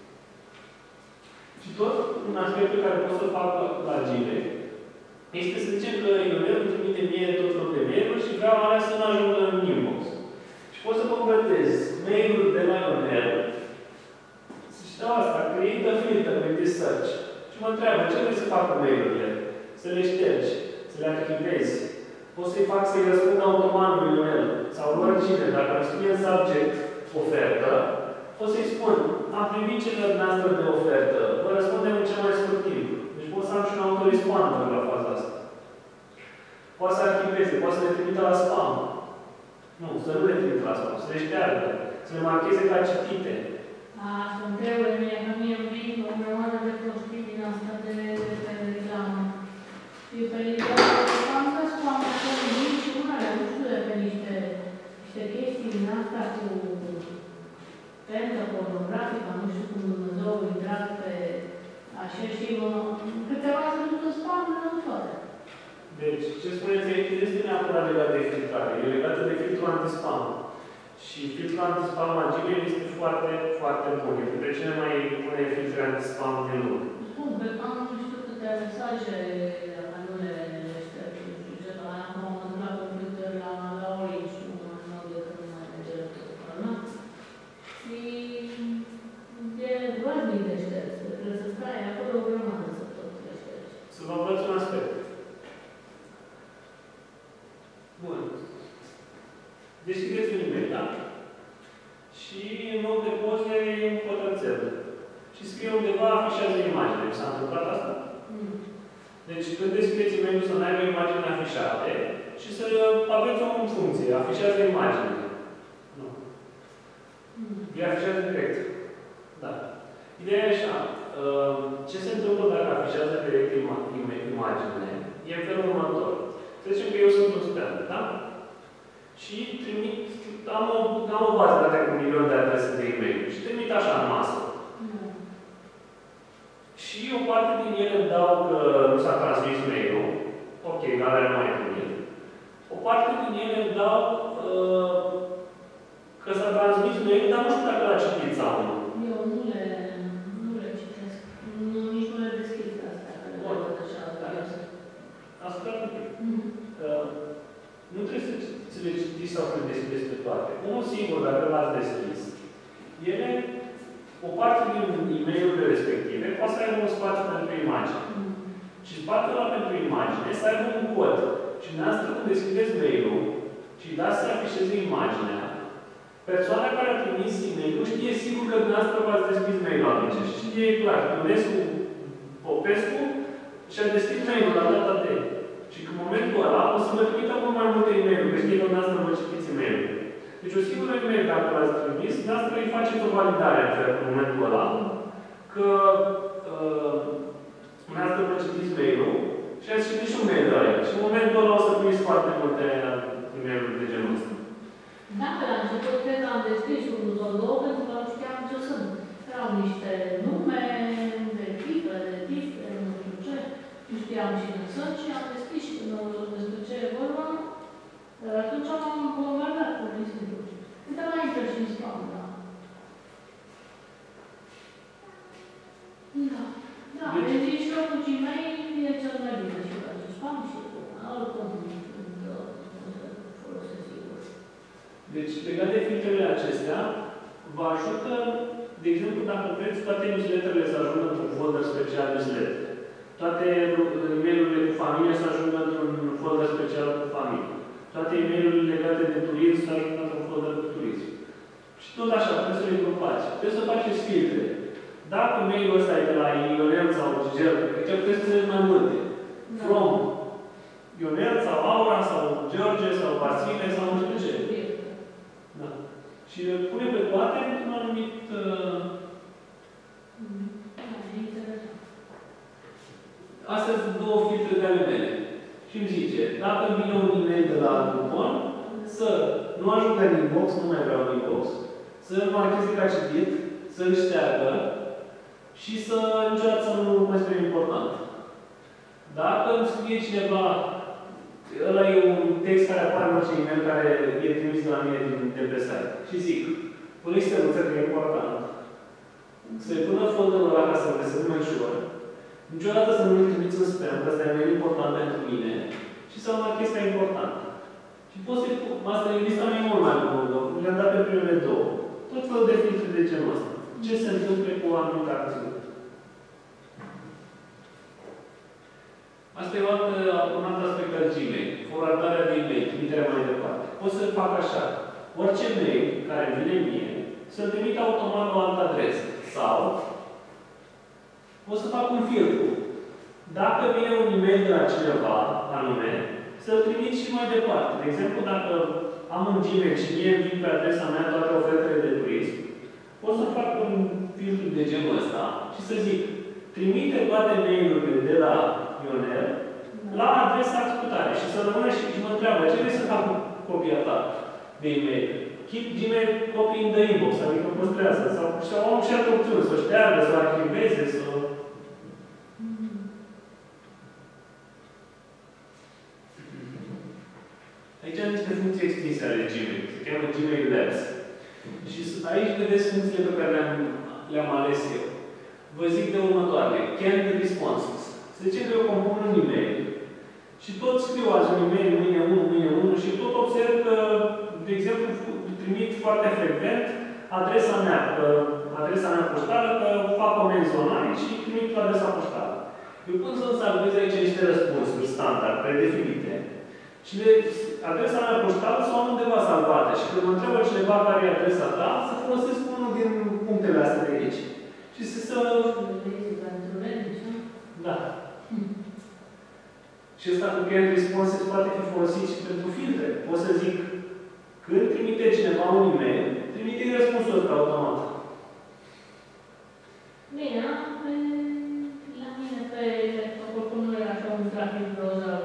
B: Și tot un aspect pe care pot să fac la Gmail este să zicem că Ionel îmi trimite mie tot felul de mail-uri și vreau alea să nu ajungă în inbox. Și pot să completez mail-ul de la Ionel și dau asta, create a filter with this search. Și mă întreabă ce vrei să fac cu mail-urile? Să le ștergi, să le archivezi. Pot să-i fac să-i răspund automat lui Ionel sau oricine. Dacă îmi scrie în subject ofertă, o să-i spun, am primit cererea noastră de ofertă, vă răspundem în cel mai scurt timp. Deci pot să am și un autoresponder la faza asta. Poate să archiveze, poate să le trimită la spam. Nu, să nu le trimită la spam, să le șteargă, să le marcheze ca citite.
A: Asta-mi trebuie mie, că mie îmi vin o grămadă de prostii din asta de reclamă. Și pe am că spam acolo vin și unele, nu știu de pe niște chestii din asta cu pentă pornografică, nu știu cum Dumnezeu intrat pe așa și câteva se duc în spam, nu toate.
B: Deci, ce spuneți aici nu este neapărat legat de filtrare, e legată de filtrul anti-spam. Și filtrul anti-spam la Gmail este foarte, foarte bun. E dintre cele mai bune filtre anti-spam din lume.
A: Spun, pe că am nu știu câte mesaje anume ăștia, nu știu ce, dar acum am întâlnit cu filtre la Orange, nu mai de când nu mai merge la telefonă. Și e văznic de șterți, trebuie să stai acolo o grămadă să tot le ștergi.
B: Să vă învăț un aspect. Bun. Deschideți un e-mail, da? Și în loc de poze e un pătrățel. Și scrie undeva, afișează imagine. S-a întâmplat asta? Deci când deschideți e-mail-ul să nu aibă imagini afișate și să aveți o funcție, afișează imagine. Nu. Le afișează direct. Da. Ideea e așa. Ce se întâmplă dacă afișează direct imagine? E în felul următor. Să zicem că eu sunt un student, da? Și trimit, am o bază de date cu 1 milion de adrese de e-mail și trimit așa în masă. Și o parte din ele îmi dau că nu s-a transmis mail-ul. Ok, dar nu mai primit. O parte din ele îmi dau că s-a transmis mail-ul, dar nu știu dacă l-a citit sau nu.
A: Eu nu le citesc. Nici nu le deschid astea, că le văd așa.
B: Asta e ok. Nu trebuie să le citiți sau să le deschideți pe toate. Unul singur, dacă l-ați deschis, ele, o parte din e-mail-urile respective, poate să aibă un spațiu pentru imagine. Și spațiul ăla pentru imagine să aibă un cod. Și dumneavoastră, când deschideți mail-ul și îi dați să afișeze imaginea, persoana care a trimis e-mail-ul știe sigur că dumneavoastră v-ați deschis mail-ul atunci. Și știe clar, Ionescu Popescu și-a deschis mail-ul la data de. Și în momentul ăla o să vă trimită mult mai multe e-mail-uri, că știe că dumneavoastră vă citiți e-mail-ul. Deci o singură e-mail, dacă l-ați trimis, dumneavoastră îi faceți o validare în momentul ăla, că dumneavoastră vă citiți mail-ul și ați citit și un mail de aia. Și în momentul ăla o să primiți foarte multe e-mail-uri de genul ăsta.
A: Da, pe la început cred că am deschis un zondoc pentru că nu știam ce sunt. Erau niște nume de tifre, nu știu ce. Nu știam cine sunt și am deschis și când am văzut despre ce e vorba, atunci am bombardat cu simplu. Uite, mai intră și în spam, da. Da, deci și eu cu Gmail e cel mai bine și face spam și cu oricum folosesc sigur.
B: Deci, legat de filtrele acestea, vă ajută, de exemplu, dacă vreți, toate newsletterele să ajungă într-un folder special newsletter. Toate e-mail-urile cu familie să ajungă într-un folder special cu familie. Toate e-mail-urile legate de turism să ajungă într-un folder cu turism. Și tot așa, trebuie să le grupați. Trebuie să faceți filtre. Dacă mail-ul ăsta e de la Ionel sau Gel, trebuie să faceți mai multe. From Ionel sau Aura sau George sau Vasile sau nu știu ce. Da. Și le pune pe toate într-un anumit... Astea sunt două filtre de ale mele. Și îmi zice, dacă îmi vine un e-mail de la Groupon, să nu ajungă în inbox, nu mai vreau în inbox, să-l marcheze ca citit, să-l șteargă și să niciodată să nu consider important. Dacă îmi scrie cineva, ăla e un text care apare în orice e-mail care e trimis de la mine de pe site. Și zic, pune și să că e important. Să-i pună folderul ăla ca să-l găsesc mai ușor. Niciodată să nu-l trimiți în spam, că ăsta e mai important pentru mine, și să-l marchez ca important. Și poți să-i pun, asta e lista mea mult mai lungă, le-am dat pe primele două. Tot felul de filtre de genul ăsta. Ce se întâmplă cu o anumită acțiune? Asta e un alt aspect al Gmail. Forwardarea de e-mail, trimiterea mai departe. Pot să fac așa. Orice mail care vine mie, să-l trimit automat la o altă adresă. Sau o să fac un filtru. Dacă vine un e-mail de la cineva anume, să-l trimit și mai departe. De exemplu, dacă am un Gmail și mie vin pe adresa mea toate ofertele de turism, pot să fac un filtru de genul ăsta și să zic, trimite toate mail-urile de la Ionel la adresa ascultare și să rămână și mă întreabă, ce vrei să fac cu copia ta de e-mail? Keep Gmail copy in the inbox, adică păstrează, sau am și alte opțiuni, să șteargă, să arhiveze, să... Aici am niște funcții extinse ale Gmail, se cheamă Gmail Labs. Și aici vedeți funcțiile pe care le-am ales eu. Vă zic de următoarele. Canned responses. Se zice că eu compun un e-mail și tot scriu azi un e-mail, mâine 1 și tot observ că, de exemplu, trimit foarte frecvent adresa mea poștală, că fac comenzi online și trimit la adresa poștală. Eu pot să salvez aici niște răspunsuri standard, predefinite. Și adresa mea poștală sau undeva salvată. Și când mă întreabă cineva care e adresa ta, să folosesc unul din punctele astea de aici. Și să... Da. Și ăsta cu Get Responses poate fi folosit și pentru filtre. Pot să zic, când trimite cineva un e-mail, trimite răspunsul ăsta automat.
A: Bine, la mine pe laptop oricum nu era așa un trafic browser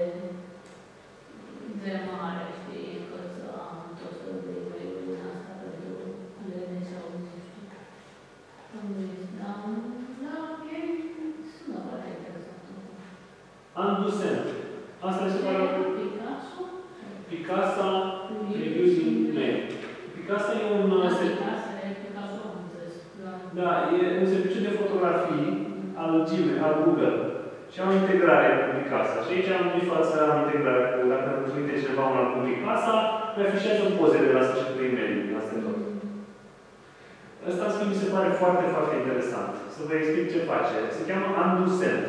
A: de mare, știi, că să am tot felul de e-mail-uri din asta pentru lene sau nu știu. Am zis, da, ok, sună foarte interesant.
B: Undo-send. Asta mi se pare...
A: Picasso?
B: Picasa Reviews in Mail. Picasa e un...
A: Picasso, am înțeles.
B: Da, e un serviciu de fotografii al Gmail, al Google. Și am integrare cu Picasa. Și aici am în față am integrare cu, dacă îmi trimite cineva un alt cu Picasa, îmi afișează pozele de la sfârșitul e-mail-ului. Asta e tot. Asta, în schimb, mi se pare foarte, foarte interesant. Să vă explic ce face. Se cheamă Undo-send.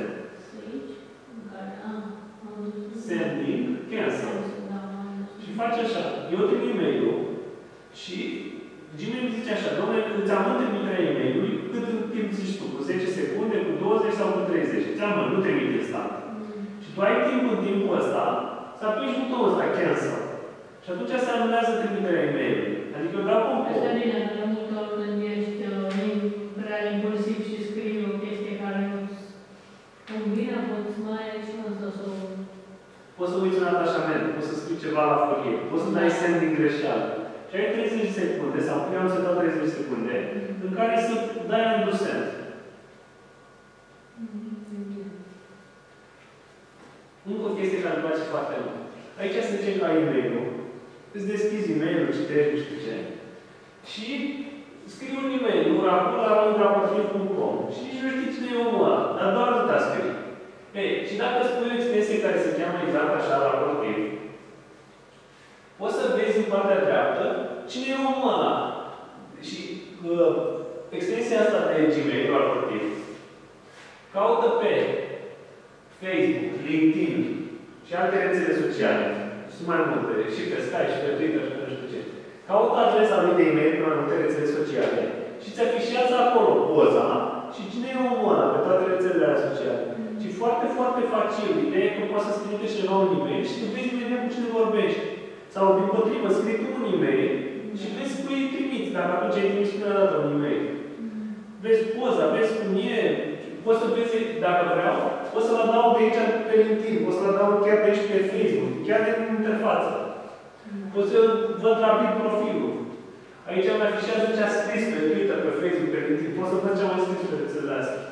B: Sending, cancel. Și face așa. Eu trimit e-mail-ul și Gmail zice așa, doamne, îți amân trimiterea e-mail-ului, cât în timp zici tu, cu 10 secunde, cu 20 sau cu 30. Îți amân, nu trimite instant. Și tu ai timp în timpul ăsta să apeși butonul ăsta, cancel. Și atunci se anulează trimiterea e-mail-ului. Adică eu dau complet.
A: Asta bine, că de multe ori când ești prea impulsiv și scrii o chestie care nu-ți convine, poți mai și ăsta să o...
B: Poți să uiți un atașament, poți să scrii ceva la folie, poți să dai sending greșeală. Și ai 30 secunde, sau eu am să dau 30 secunde, în care să dai undo-send. Încă o chestie care îmi place foarte mult. Aici se zice ca e-mail-ul. Îți deschizi e-mail-ul, citești, nu știu ce. Și scrii un e-mail, uracul@raportiv.com. Și nici nu știi cine e omul ăla, dar doar atâta scrii. Ei, și dacă spui o expresie care se cheamă exact așa, raportiv, poți să vezi în partea dreaptă cine e omul ăla. Și extensia asta de Gmail, raportiv, caută pe Facebook, LinkedIn și alte rețele sociale. Sunt mai multe, și pe Skype, și pe Twitter, și pe nu știu ce. Caută adresa lui de e-mail pe mai multe rețele sociale și îți afișează acolo poza și cine e omul ăla pe toate rețelele sociale. Și foarte, foarte facil. Ideea e că poți să scrii cineva un e-mail și tu vezi imediat cu cine vorbești. Sau, din potrivă, scrii tu un e-mail și vezi cui îi trimiți, dacă atunci ai trimis prima dată un e-mail. Vezi poza, vezi cum e, poți să vezi, dacă vreau, poți să-l adaug de aici pe LinkedIn, poți să-l adaug chiar de aici pe Facebook, chiar din interfață. Poți să văd rapid profilul. Aici îmi afișează ce a scris pe Twitter, pe Facebook, pe LinkedIn. Poți să văd ce am mai scris pe rețelele astea.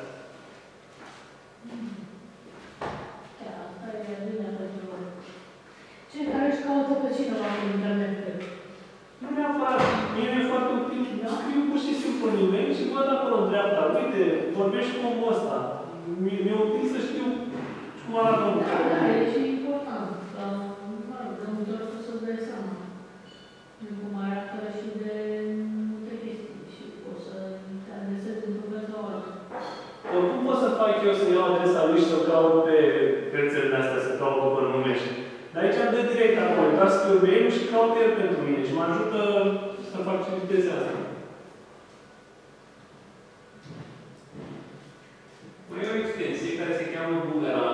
A: Cei care își caută pe cineva pe internet.
B: Nu neapărat. Mie mi-e foarte util. Scriu pur și simplu un e-mail și văd acolo în dreapta. Uite, vorbești cu omul ăsta. Mi-e util să știu cum arată omul care
A: Da, e și important. De multe ori poți să-ți dai seama. Cum arată și de multe chestii. Și poți să te adresezi într-o fel sau altă.
B: Oricum pot să fac eu să iau adresa lui și să o caut pe rețelele astea, să caut după numește. Dar aici am de direct acolo, dar scriu mail-ul și caut el pentru mine și mă ajută să faciliteze asta. Mai e o extensie care se cheamă Boomerang.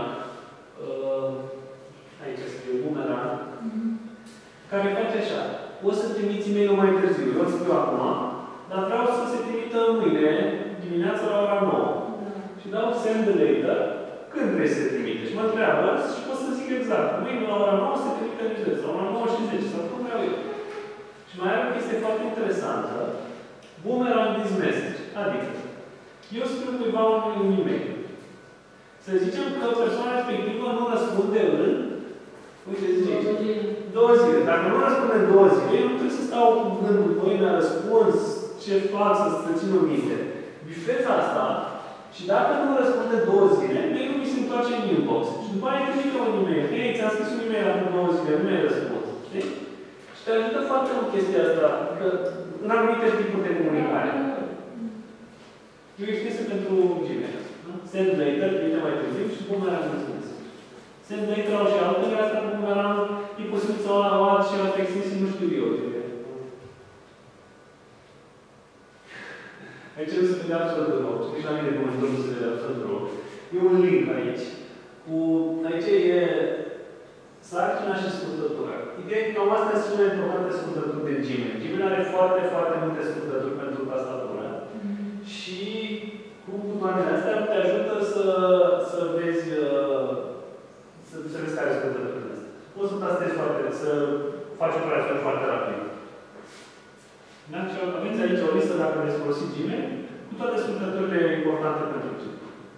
B: Aici scriu Boomerang. Care face așa. O să trimiți e-mail-ul mai târziu. Eu îl scriu acum, dar vreau să se trimită mâine, dimineața la ora 9. Și dau send later. Când vrei să se trimite? Și mă întreabă și pot să zic exact. Mâine la ora 9 se trimite în 10, sau la 9 și 10, sau cum vreau eu. Și mai are o chestie foarte interesantă. Boomerang this message. Adică, eu scriu cuiva un e-mail. Să zicem că persoana respectivă nu răspunde în, uite zice, 2 zile. Dacă nu răspunde în 2 zile, eu nu trebuie să stau cu gândul, băi, mi-a răspuns, ce fac să țin o minte. Bifez asta. Și dacă nu răspunde 2 zile, mail-ul mi se întoarce în inbox. Și după aia trimite un e-mail. Ei, ți-am scris un e-mail acum 2 zile, nu mi-ai răspuns. Știi? Și te ajută foarte mult chestia asta, că în anumite tipuri de comunicare. E o extensie pentru Gmail. Send later, trimite mai târziu și Boomerang răspuns. Send later au și altele, asta cu Boomerang e posibil să o alte și alte extensii, nu știu eu. Aici nu se vede absolut deloc. Nici la mine de monitor nu se vede absolut deloc. E un link aici. Aici e Ideea e că cam astea sunt cele mai importante scurtături de Gmail. Gmail are foarte, foarte multe scurtături pentru tastatură. Și cu butoanele astea te ajută să vezi care sunt scurtăturile astea. Poți să tastezi să faci operațiuni foarte rapid. Da? Și aveți aici o listă, dacă veți folosi Gmail, cu toate scurtăturile importante pentru Gmail.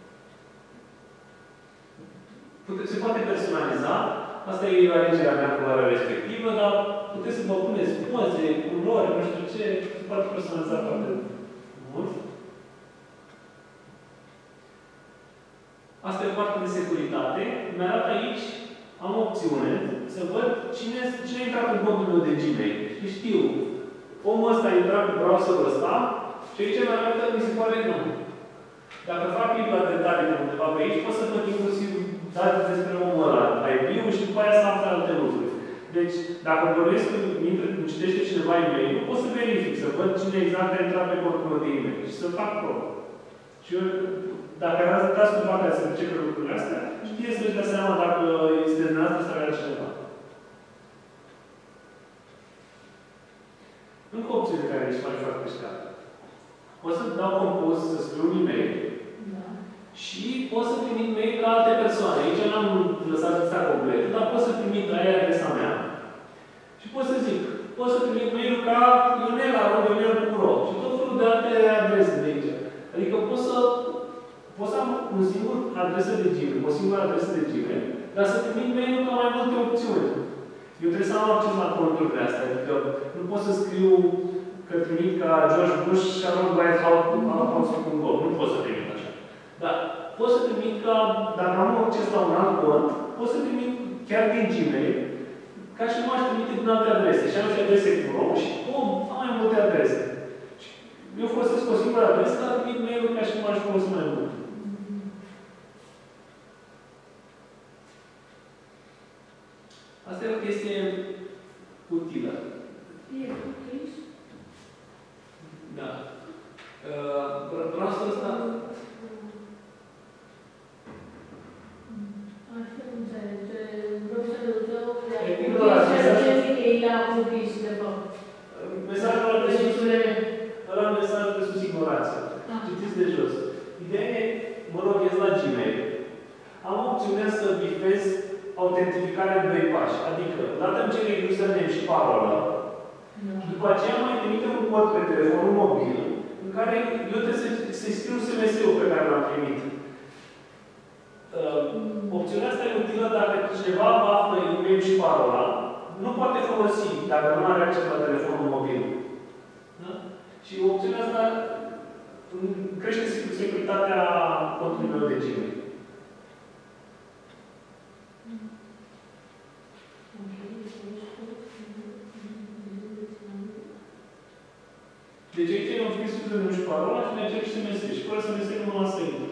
B: Se poate personaliza. Asta e alegerea mea cu valoarea respectivă, dar puteți să vă puneți poze, culori, nu știu ce, se poate personaliza foarte mult. Asta e o parte de securitate. Mi-arată aici, am o opțiune, să văd cine a intrat în contul meu de Gmail. Și știu, omul ăsta a intrat cu browserul ăsta și aici mi-arată, mi se pare nu. Dacă fac click la detalii de undeva pe aici, pot să văd inclusiv date despre omul ăla, IP-ul și după aia să afle alte lucruri. Deci, dacă doresc, citește cineva e-mail-ul, pot să verific, să văd cine exact a intrat pe contul meu de e-mail și să fac probă. Și eu, dacă dați cumva care să începe lucrurile astea, știe să-și dea seama dacă este dumneavoastră sau altcineva. Încă o opțiune care își face foarte mișcată. O să dau compus, să scriu un e-mail. Și pot să trimit mail la alte persoane. Aici n-am lăsat lista completă, dar pot să trimit la ea adresa mea. Și pot să zic, pot să trimit mail-ul ca ionel@ionel.ro și tot felul de alte adrese de aici. Adică pot să am un singur adresă de Gmail, o singură adresă de Gmail, dar să trimit mail-ul ca mai multe opțiuni. Eu trebuie să am acces la conturile astea, adică nu pot să scriu că trimit ca George Bush și @whitehouse.com. Nu pot să trimit așa. Dar pot să trimit ca, dacă am acces la un alt cont, pot să trimit chiar din Gmail, ca și nu aș trimite din alte adrese. Și am și adrese cu rom și am mai multe adrese. Eu folosesc o singură adresă, dar trimit mail-ul ca și nu aș folosi mai mult. Asta e o chestie utilă.
A: E cookies?
B: Da. Browserul ăsta...
A: Așa înțelege. Browserul tău
B: la
A: cookies, de fapt.
B: Mesajul ăla mesajul de sus ignorație. Citiți de jos. Ideea e, mă loghez la Gmail. Am opțiunea să bifez autentificarea în 2 pași. Adică, dată îmi cere username și parola. După aceea mai trimite un cod pe telefonul mobil, în care eu trebuie să-i scriu SMS-ul pe care l-am primit. Opțiunea asta e utilă dacă cineva va află e-mail și parola, nu poate folosi dacă nu are acces la telefonul mobil. Da? Și opțiunea asta crește securitatea contului meu de Gmail. Deci aici eu am scris username și parola și mi-a cerut SMS. Și fără SMS nu mă lasă intră.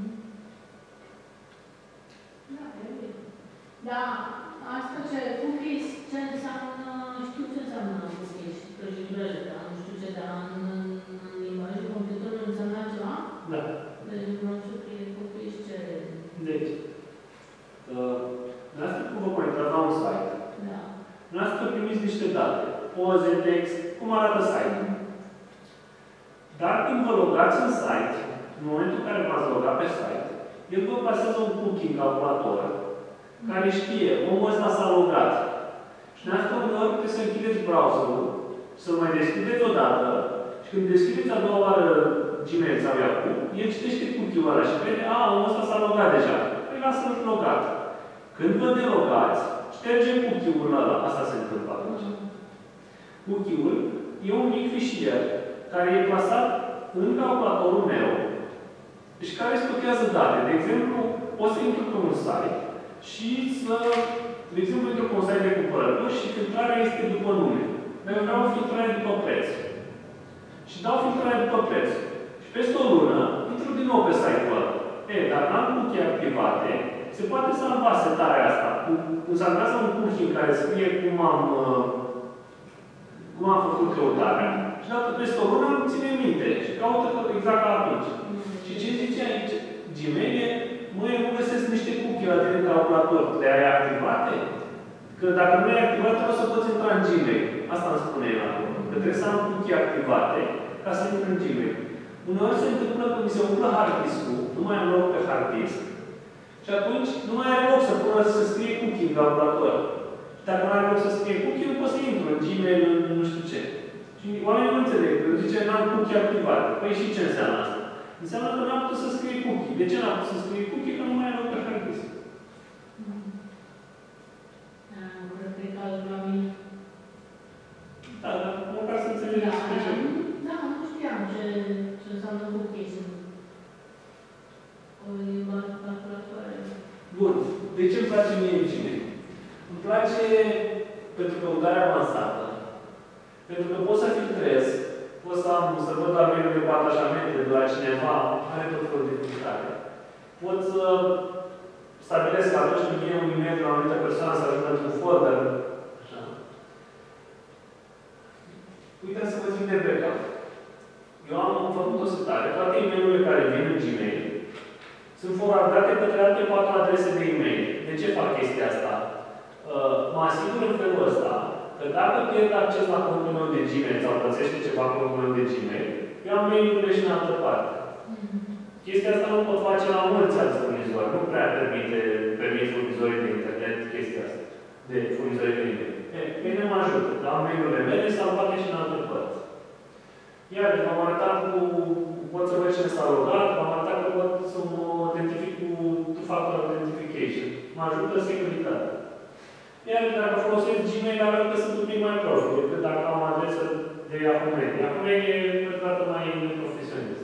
A: Da, asta ce cookies, ce înseamnă, știu ce înseamnă cookies, că jibrele, dar nu știu ce, dar în limbajul computerului înseamnă ceva?
B: Da.
A: Deci nu știu că e cookies ce...
B: Deci, dumneavoastră cum vă conectați la un site, dumneavoastră primiți niște date, poze, text, cum arată site-ul. Dar când vă logați în site, în momentul în care v-ați logat pe site, el vă pasează un cookie în calculator, care știe, omul ăsta s-a logat. Și dumneavoastră uneori trebuie să închideți browserul, să-l mai deschideți odată, și când deschideți a doua oară Gmail sau Yahoo, el citește cookie-ul ăla și vede, omul ăsta s-a logat deja. Păi lasă-l logat. Când vă delogați, șterge cookie-ul ăla. Asta se întâmplă atunci. Cookie-ul e un mic fișier care e plasat în calculatorul meu și care stochează date. De exemplu, poți să intru pe un site și să, de exemplu, intru pe un site de cumpărături și filtrarea este după nume. Dar eu vreau filtrare după preț. Și dau filtrare după preț. Și peste o lună, intru din nou pe site-ul ăla. Dacă am cookie activate, se poate salva setarea asta. Salvează un cookie în care scrie cum am făcut căutarea și dată peste o lună îmi ține minte și caută exact ca atunci. Și ce zice aici? Gmail, nu găsesc niște cookie-uri din calculator, le ai activate? Că dacă nu e activat, nu o să poți intra în Gmail. Asta îmi spune el acolo. Că trebuie să am cookie activate ca să intru în Gmail. Uneori se întâmplă că mi se umplă hard disk-ul, nu mai am loc pe hard disk, și atunci nu mai are loc să pună să scrie cookie în calculator. Și dacă nu are loc să scrie cookie, nu pot să intru în Gmail, în nu știu ce. Și oamenii nu înțeleg, că zice, n-am cookie activat. Păi și ce înseamnă asta? Înseamnă că n-am putut să scrie cookie. De ce n-am putut să scrie cookie? Că nu mai am loc pe hard disk.
A: Cred că e cazul la mine.
B: Da, dar măcar să înțelegeți de ce.
A: Da, nu știam ce înseamnă cookie. O limbă calculatoare.
B: Bun. De ce îmi place mie Gmail? Îmi place pentru căutarea avansată. Pentru că pot să filtrez, pot să văd la mail de atașamente de la cineva, are tot felul de filtrare. Pot să stabilesc că atunci când vine un e-mail de la o anumită persoană să ajungă într-un folder. Așa. Uite să vă zic de backup. Eu am făcut o setare. Toate e-mail-urile care vin în Gmail sunt forwardate către alte 4 adrese de e-mail. De ce fac chestia asta? Mă asigur în felul ăsta că dacă pierd acces la contul meu de Gmail sau pățește ceva cu contul meu de Gmail, eu am mail-urile și în altă parte. Chestia asta nu pot face la mulți alți furnizori. Nu prea permit furnizorii de internet chestia asta. De furnizorii de e-mail. Mine mă ajută. Am mail-urile mele salvate și în alte părți. Iar v-am arătat cu... pot să văd cine s-a logat, v-am arătat că pot să mă identific cu two-factor authentication. Mă ajută securitatea. Iar dacă folosesc Gmail, arăt că sunt un pic mai prost decât dacă am adresă de Yahoo Mail. Yahoo Mail e câteodată mai profesionist.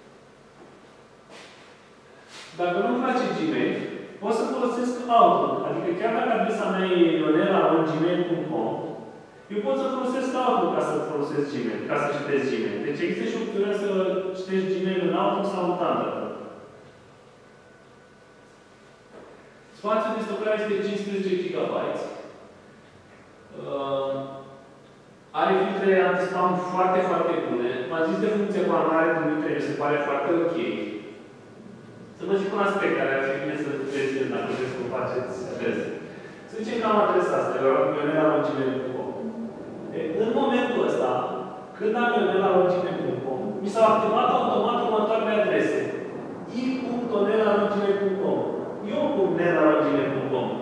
B: Dacă nu-mi place Gmail, pot să folosesc Outlook. Adică chiar dacă adresa mea e ionela@gmail.com, eu pot să folosesc Outlook ca să folosesc Gmail, ca să citesc Gmail. Deci există și opțiunea să citești Gmail în Outlook sau în Thunderbird. Spațiul de stocare este 15 GB. Are filtre anti-spam foarte, foarte bune. M-a zis de funcție banare de Dumitru, mi se pare foarte ok. Să vă zic un aspect care ar fi bine să vedeți dacă vreți să vă faceți adrese. Să zicem că am adresa asta, ionela@gmail.com. În momentul ăsta, când am ionela@gmail.com, mi s-au activat automat următoarele adrese. i.onela@gmail.com, io.nela@gmail.com,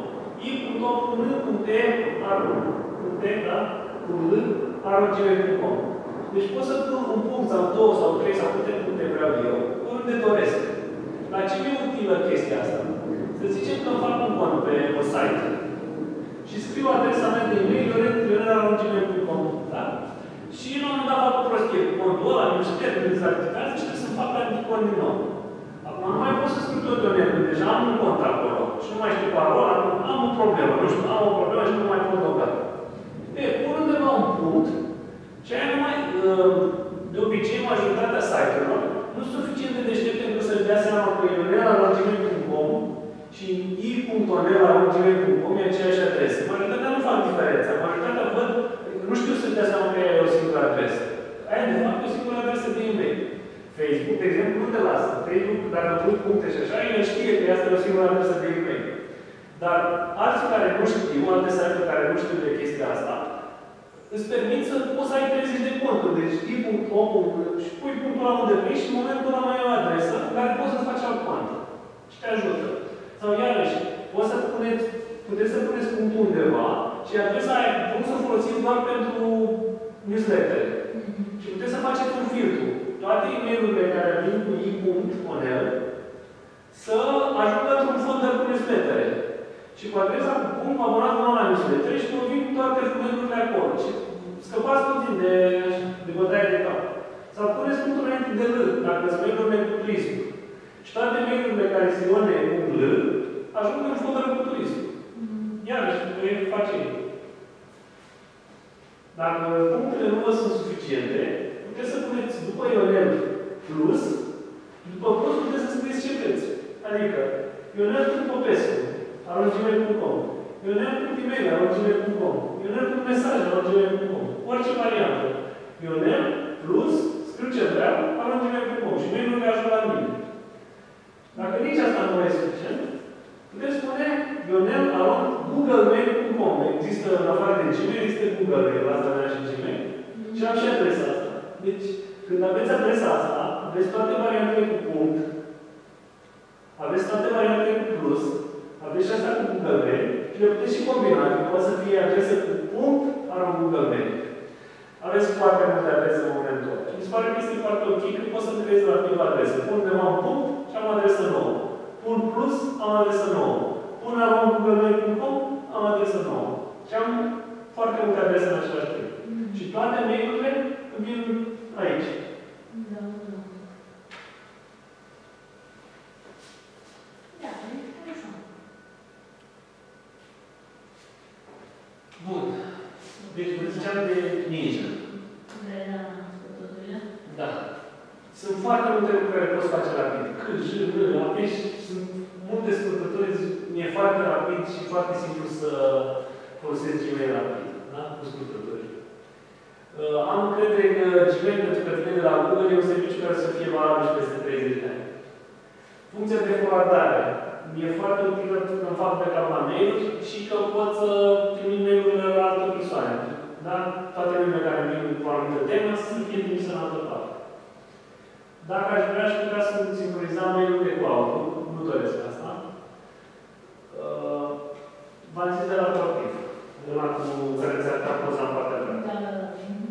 B: i.om.n.gmail.com. Deci pot să pun un punct sau 2 sau 3 sau câte puncte vreau eu, oriunde doresc. La ce mi-e utilă chestia asta? Să zicem că îmi fac un cont pe site și scriu adresa mea de e-mail ionela@gmail.com, da? Și la un moment dat fac o prostie cu contul ăla, nu știu, termen dezactivează și trebuie să-mi fac anticont din nou. Acum nu mai pot să scriu tot ionelul, deja am un cont acolo și nu mai știu parola, am o problemă, nu știu, am o problemă și nu mai pot loga. Pun undeva un punct și aia nu mai, de obicei, majoritatea site-urilor nu sunt suficient de deștepte încât să-și dea seama că ionela@gmail.com și i.onela@gmail.com e aceeași adresă. Majoritatea nu fac diferența. Majoritatea văd, nu știu să-și dea seama că e o singură adresă. Aia, de fapt, e o singură adresă de e-mail. Facebook, de exemplu, nu te lasă. Facebook, dacă pui puncte și așa, el știe că asta e o singură adresă de e-mail. Dar alții care nu știu, alte site-uri care nu știu de chestia asta, îți permit să poți să ai 30 de conturi. Deci, i.o. și pui punctul ăla unde vrei și în momentul ăla mai ai o adresă în care poți să faci alt cont. Și te ajută. Sau iarăși, puteți să puneți punctul undeva și adresa aia puteți să o folosiți doar pentru newsletter. Și puteți să faceți un filtru. Toate e-mail-urile care vin cu i.onel să ajungă într-un folder cu newslettere. Și cu adresa cu punct abonat la newsletter și vă vin toate e-mail-urile acolo. Și scăpați puțin de bătaie de cap. Sau puneți punctul înainte de L, dacă sunt mail-urile cu turism. Și toate mail-urile care se ione cu L ajung în folder cu turism. Iarăși, voi face. Dacă punctele nu vă sunt suficiente, puteți să puneți după ionel plus, după plus puteți să scrieți ce vreți. Adică, ionel.popescu@gmail.com, ionel.email@gmail.com, ionel.mesaj@gmail.com, orice variantă. Ionel plus, scriu ce vreau, @gmail.com și mail-urile ajung la mine. Dacă nici asta nu e suficient, puteți spune ionel@googlemail.com. există, în afară de Gmail, există Google Mail, asta mea și Gmail. Și am și adresa asta. Deci, când aveți adresa asta, aveți toate variantele cu punct, aveți toate variantele cu plus, aveți și asta cu Google Mail și le puteți și combina. Poate să fie adresă cu punct, are un Google Mail. Aveți foarte multe adrese în momentul ăsta. Mi se pare că este foarte ok, că poți să creezi relativ adrese. Pun undeva un punct și am adresă nouă. Pun plus, am adresă nouă. Pun aromagooglemail.com, am adresă nouă. Și am foarte multe adrese în același timp. Și toate mail-urile vin aici.
A: Da, da. Da, e interesant.
B: Bun. Deci vă ziceam de Ninja. Da. Sunt foarte multe lucruri care poți face rapid. Cât, J, R, apeși, sunt multe scurtături, e foarte rapid și foarte simplu să folosesc Gmail rapid. Da? Cu scurtături. Am încredere că Gmail, pentru că vine de la Google, e un serviciu care să fie valabil și peste 30 de ani. Funcția de forwardare. E foarte utilă când fac backup la mail-uri și că pot să trimit mail-urile la altă persoană. Da? Toate mail-urile care vin cu o anumită temă să fie trimise în altă parte. Dacă aș vrea, aș putea să sincronizam mail-urile cu Outlook. Nu doresc asta. V-am zis de la proactiv. De la cu care ți-a dat poza în partea dreaptă.
A: Da, da, da.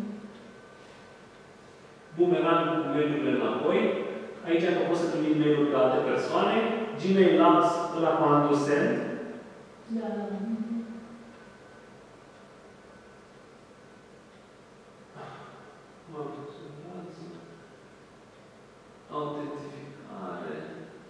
B: Boomerang cu mail-urile înapoi. Aici că poți să trimit mail-uri la alte persoane. Gmail Labs la comandul send.
A: Da, da, da.
B: Autentificare.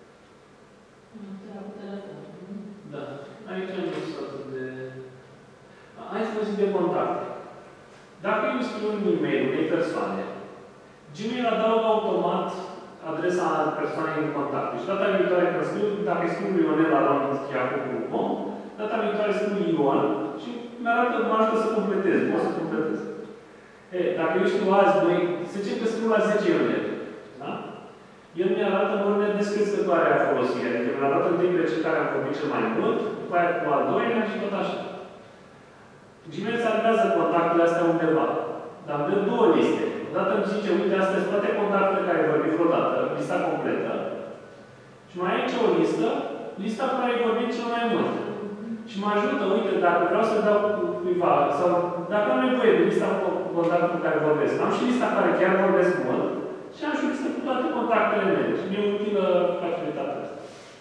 B: Da. Aici am văzut atât de... Hai să vă zic de contacte. Dacă eu scriu un e-mail unei persoane, Gmail adaugă automat adresa persoanei în contact. Deci data viitoare când scriu, dacă îi scriu ionel@yahoo.com, data viitoare scriu Ion și mi-arată, mă ajută să completez. Pot să completez. Dacă eu știu azi, să zicem că scriu la 10 Ionel. Da? El mi-arată în ordine descrescătoare a folosirii. Adică mi-arată întâi pe cel care am vorbit cel mai mult, după aia cu al doilea și tot așa. Gmail se adrează contactele astea undeva. Dar îmi dă două liste. Odată îmi zice, uite, astea sunt toate contactele care ai vorbit vreodată, lista completă. Și mai aici o listă, lista cu care ai vorbit cel mai mult. Și mă ajută, uite, dacă vreau să dau cuiva, sau dacă am nevoie de lista cu contactul cu care vorbesc. Am și lista care chiar vorbesc mult și am și o listă cu toate contactele mele. Și mi-e utilă facilitatea asta.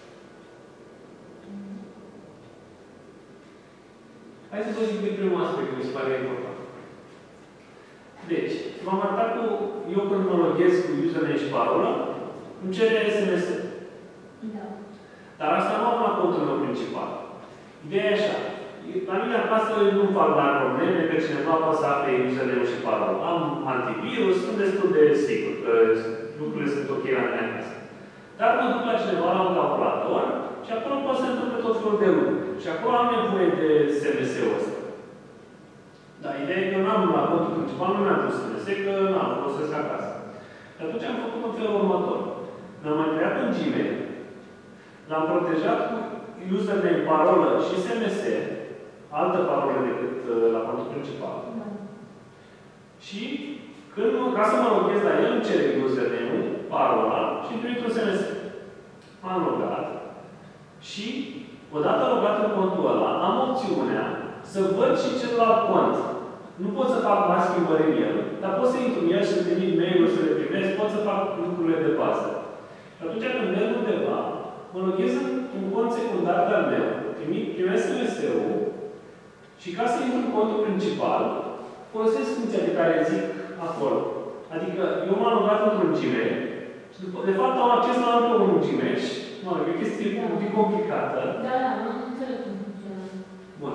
B: Hai să vă zic de primul aspect, că mi se pare important. Deci, v-am arătat cu, eu când mă loghez cu username și parolă, îmi cere SMS.
A: Da.
B: Dar asta nu am la contul meu principal. Ideea e așa. La mine acasă nu fac mari probleme, că cineva poate să afle username și parolă. Am antivirus, sunt destul de sigur că lucrurile sunt ok la mine acasă. Dar mă duc la cineva la un calculator și acolo pot să întâmple tot felul de lucruri. Și acolo am nevoie de SMS-ul ăsta. Dar ideea e că eu n-am la contul principal, nu mi-am pus SMS, că n-am, folosesc acasă. Și atunci am făcut în felul următor. Mi-am mai creat un Gmail, l-am protejat cu username, parolă și SMS, altă parolă decât la contul principal.
A: Da.
B: Și când, ca să mă loghez la el, îmi cere username-ul, parola și îmi trimit un SMS. M-am logat și, odată logat în contul ăla, am opțiunea să văd și celălalt cont. Nu pot să fac mari schimbări în el, dar pot să intru în el și să trimit mail-uri, să le primesc, pot să fac lucrurile de bază. Și atunci când merg undeva, mă loghez în cont secundar de-al meu, primesc SMS-ul și ca să intru în contul principal, folosesc funcția de care zic acolo. Adică eu m-am logat într-un Gmail și de fapt am acces la încă un Gmail și, mă rog, e o chestie un pic complicată.
A: Da, da, nu înțeleg cum funcționează.
B: Bun.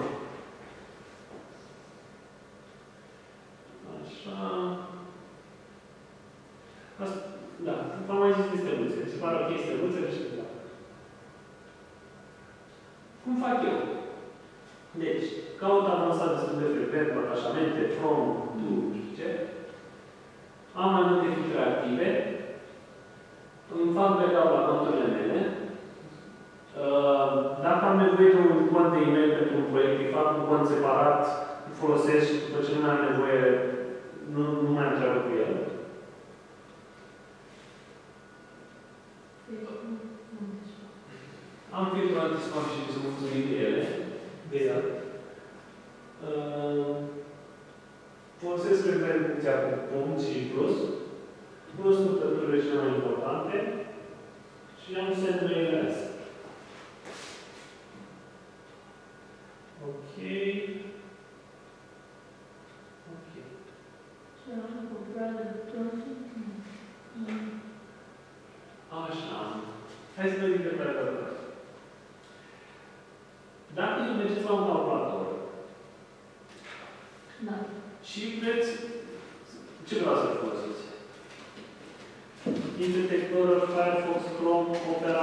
B: Așa. Asta, da, v-am mai zis distribuție. Se pare ok distribuție și da. Cum fac eu? Deci, caut avansat destul de frecvent cu atașamente, from, to, ce? Am mai multe filtre active. Îmi fac backup la conturile mele. Dacă am nevoie de un cont de e-mail pentru un proiect, îi fac un cont separat, îl folosesc și după ce nu mai am nevoie, nu mai am treabă cu el. Am virtual spam și să mulțumim de ele, de ea. Folosesc referența cu punct și plus, scurtăturile cele mai importante și am send mail. Ok. Ok. Așa. Hai să vedem pe care. Dacă mergeți la un calculator și vreți, ce vreau să folosiți? Internet Explorer, Firefox, Chrome, Opera.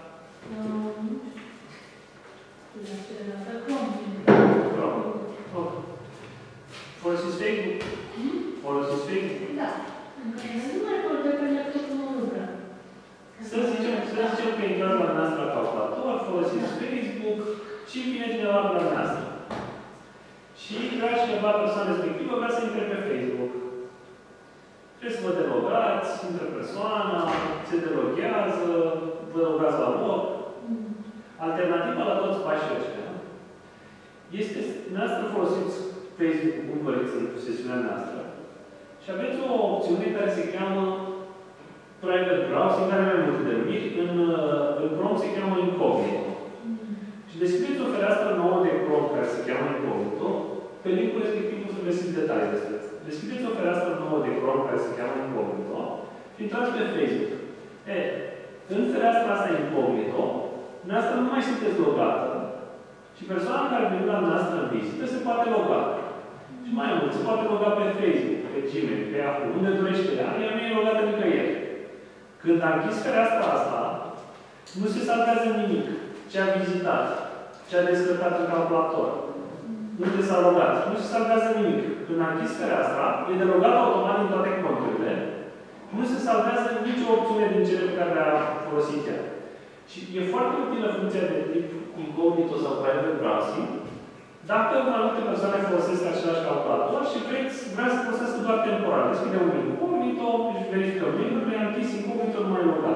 B: Chrome. Ok. Folosiți Facebook? Folosiți Facebook?
A: Da. Nu mai vorbesc pe laptopul meu nu vreau.
B: Să zicem că intrați la noastră la calculator, folosiți Facebook și vine cineva la noastră. Și vrea cineva persoana respectivă vrea să intre pe Facebook. Trebuie să vă delogați, intră persoana, se deloghează, vă logați la loc. Alternativa la toți pașii ăștia este, noastră folosiți Facebook-ul cum doriți în sesiunea noastră și aveți o opțiune care se cheamă Private Browsing, care are mai multe denumiri. În Chrome se cheamă Incognito. Și deschideți o fereastră nouă de Chrome care se cheamă Incognito. Pe linkul respectiv o să găsiți detalii despre asta. Deschideți o fereastră nouă de Chrome care se cheamă Incognito și intrați pe Facebook. În fereastra asta Incognito, noastră nu mai sunteți logată. Și persoana care vine la noastră în vizită se poate loga. Și mai mult, se poate loga pe Facebook, pe Gmail, pe Yahoo, unde dorește ea nu e logată nicăieri. Când a închis fereastra asta, nu se salvează nimic. Ce a vizitat, ce a descărcat în calculator, unde s-a logat, nu se salvează nimic. Când a închis fereastra, e delogat automat din toate conturile, nu se salvează nicio opțiune din cele pe care le-a folosit ea. Și e foarte utilă funcția de tip Incognito sau Private Browsing, dacă mai multe persoane folosesc același calculator și vrea să folosesc doar temporar. Deschide un Incognito, își verifică mail-urile, a închis Incognito, nu mai logat.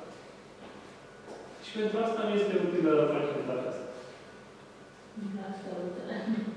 B: Și pentru asta nu este utilă facilitatea asta.
A: Asta e utilă.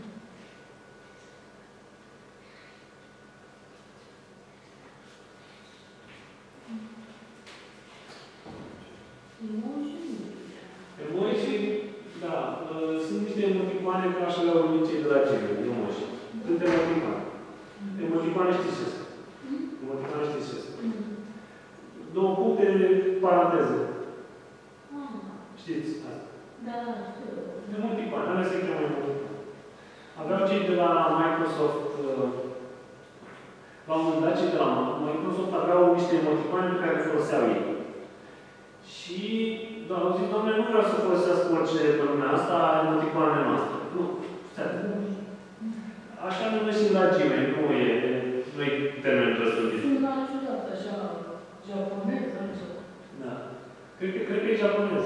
B: Emoji, da, sunt niște emoticoane ca așa le-au numit cei de la Gmail, emoji. Sunt emoticoane. Emoticoane știți ce sunt? Emoticoane știți ce sunt? Două puncte, paranteză. Știți asta?
A: Da, știu.
B: Emoticoane, alea se cheamă emoticoane. Aveau cei de la Microsoft, la un moment dat cei de la Microsoft aveau niște emoticoane pe care le foloseau ei. Și au zis, doamne, nu vreau să folosească orice pe lumea asta, emoticoanele noastre. Nu, stai. Așa numesc și la Gmail, nu e termenul răspândit.
A: Nu l-am ajutat așa, japonez, așa.
B: Da. Cred că e japonez.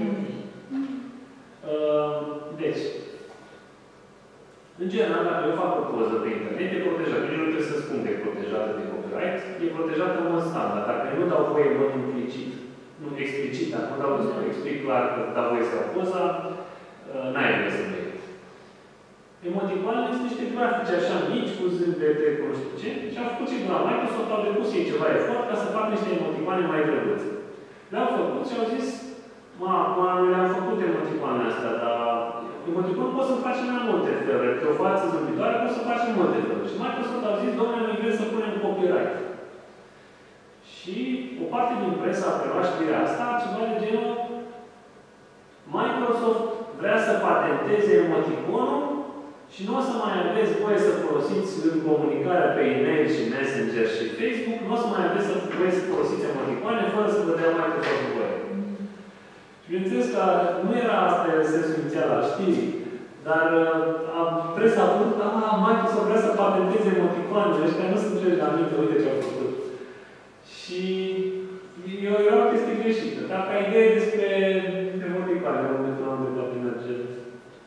B: Deci, în general, dacă eu fac o poză pe internet, e protejată. Eu nu trebuie să spun că e protejată de copyright, e protejată în mod standard. Dacă eu nu dau voie în mod implicit, nu explicit, dacă nu dau explic clar că dau voie să iau poza, n-ai voie să vei. Emoticoanele sunt niște grafice așa mici, cu zâmbete, cu nu știu ce, și au făcut cei de la Microsoft, au depus ei ceva efort ca să facă niște emoticoane mai drăguțe. Le-au făcut și au zis, le-am făcut emoticoanele astea, dar emoticonul poți să-l faci în mai multe feluri. Că o față zâmbitoare poți să faci în multe feluri. Și Microsoft au zis, domnule, noi vrem să punem copyright. Și o parte din presă a preluat știrea asta, ceva de genul Microsoft vrea să patenteze emoticonul și nu o să mai aveți voie să folosiți în comunicarea pe e-mail și Messenger și Facebook, nu o să mai aveți voie să folosiți emoticoane fără să vă dea Microsoft voie. Și bineînțeles că nu era asta sensul inițial al știrii, dar presa a vrut, Microsoft vrea să patenteze emoticoanele, ăștia nu sunt treci la minte, uite ce au făcut. Și era o chestie greșită. Dacă ai idee despre emoticoane, în momentul am dreptat prin acest.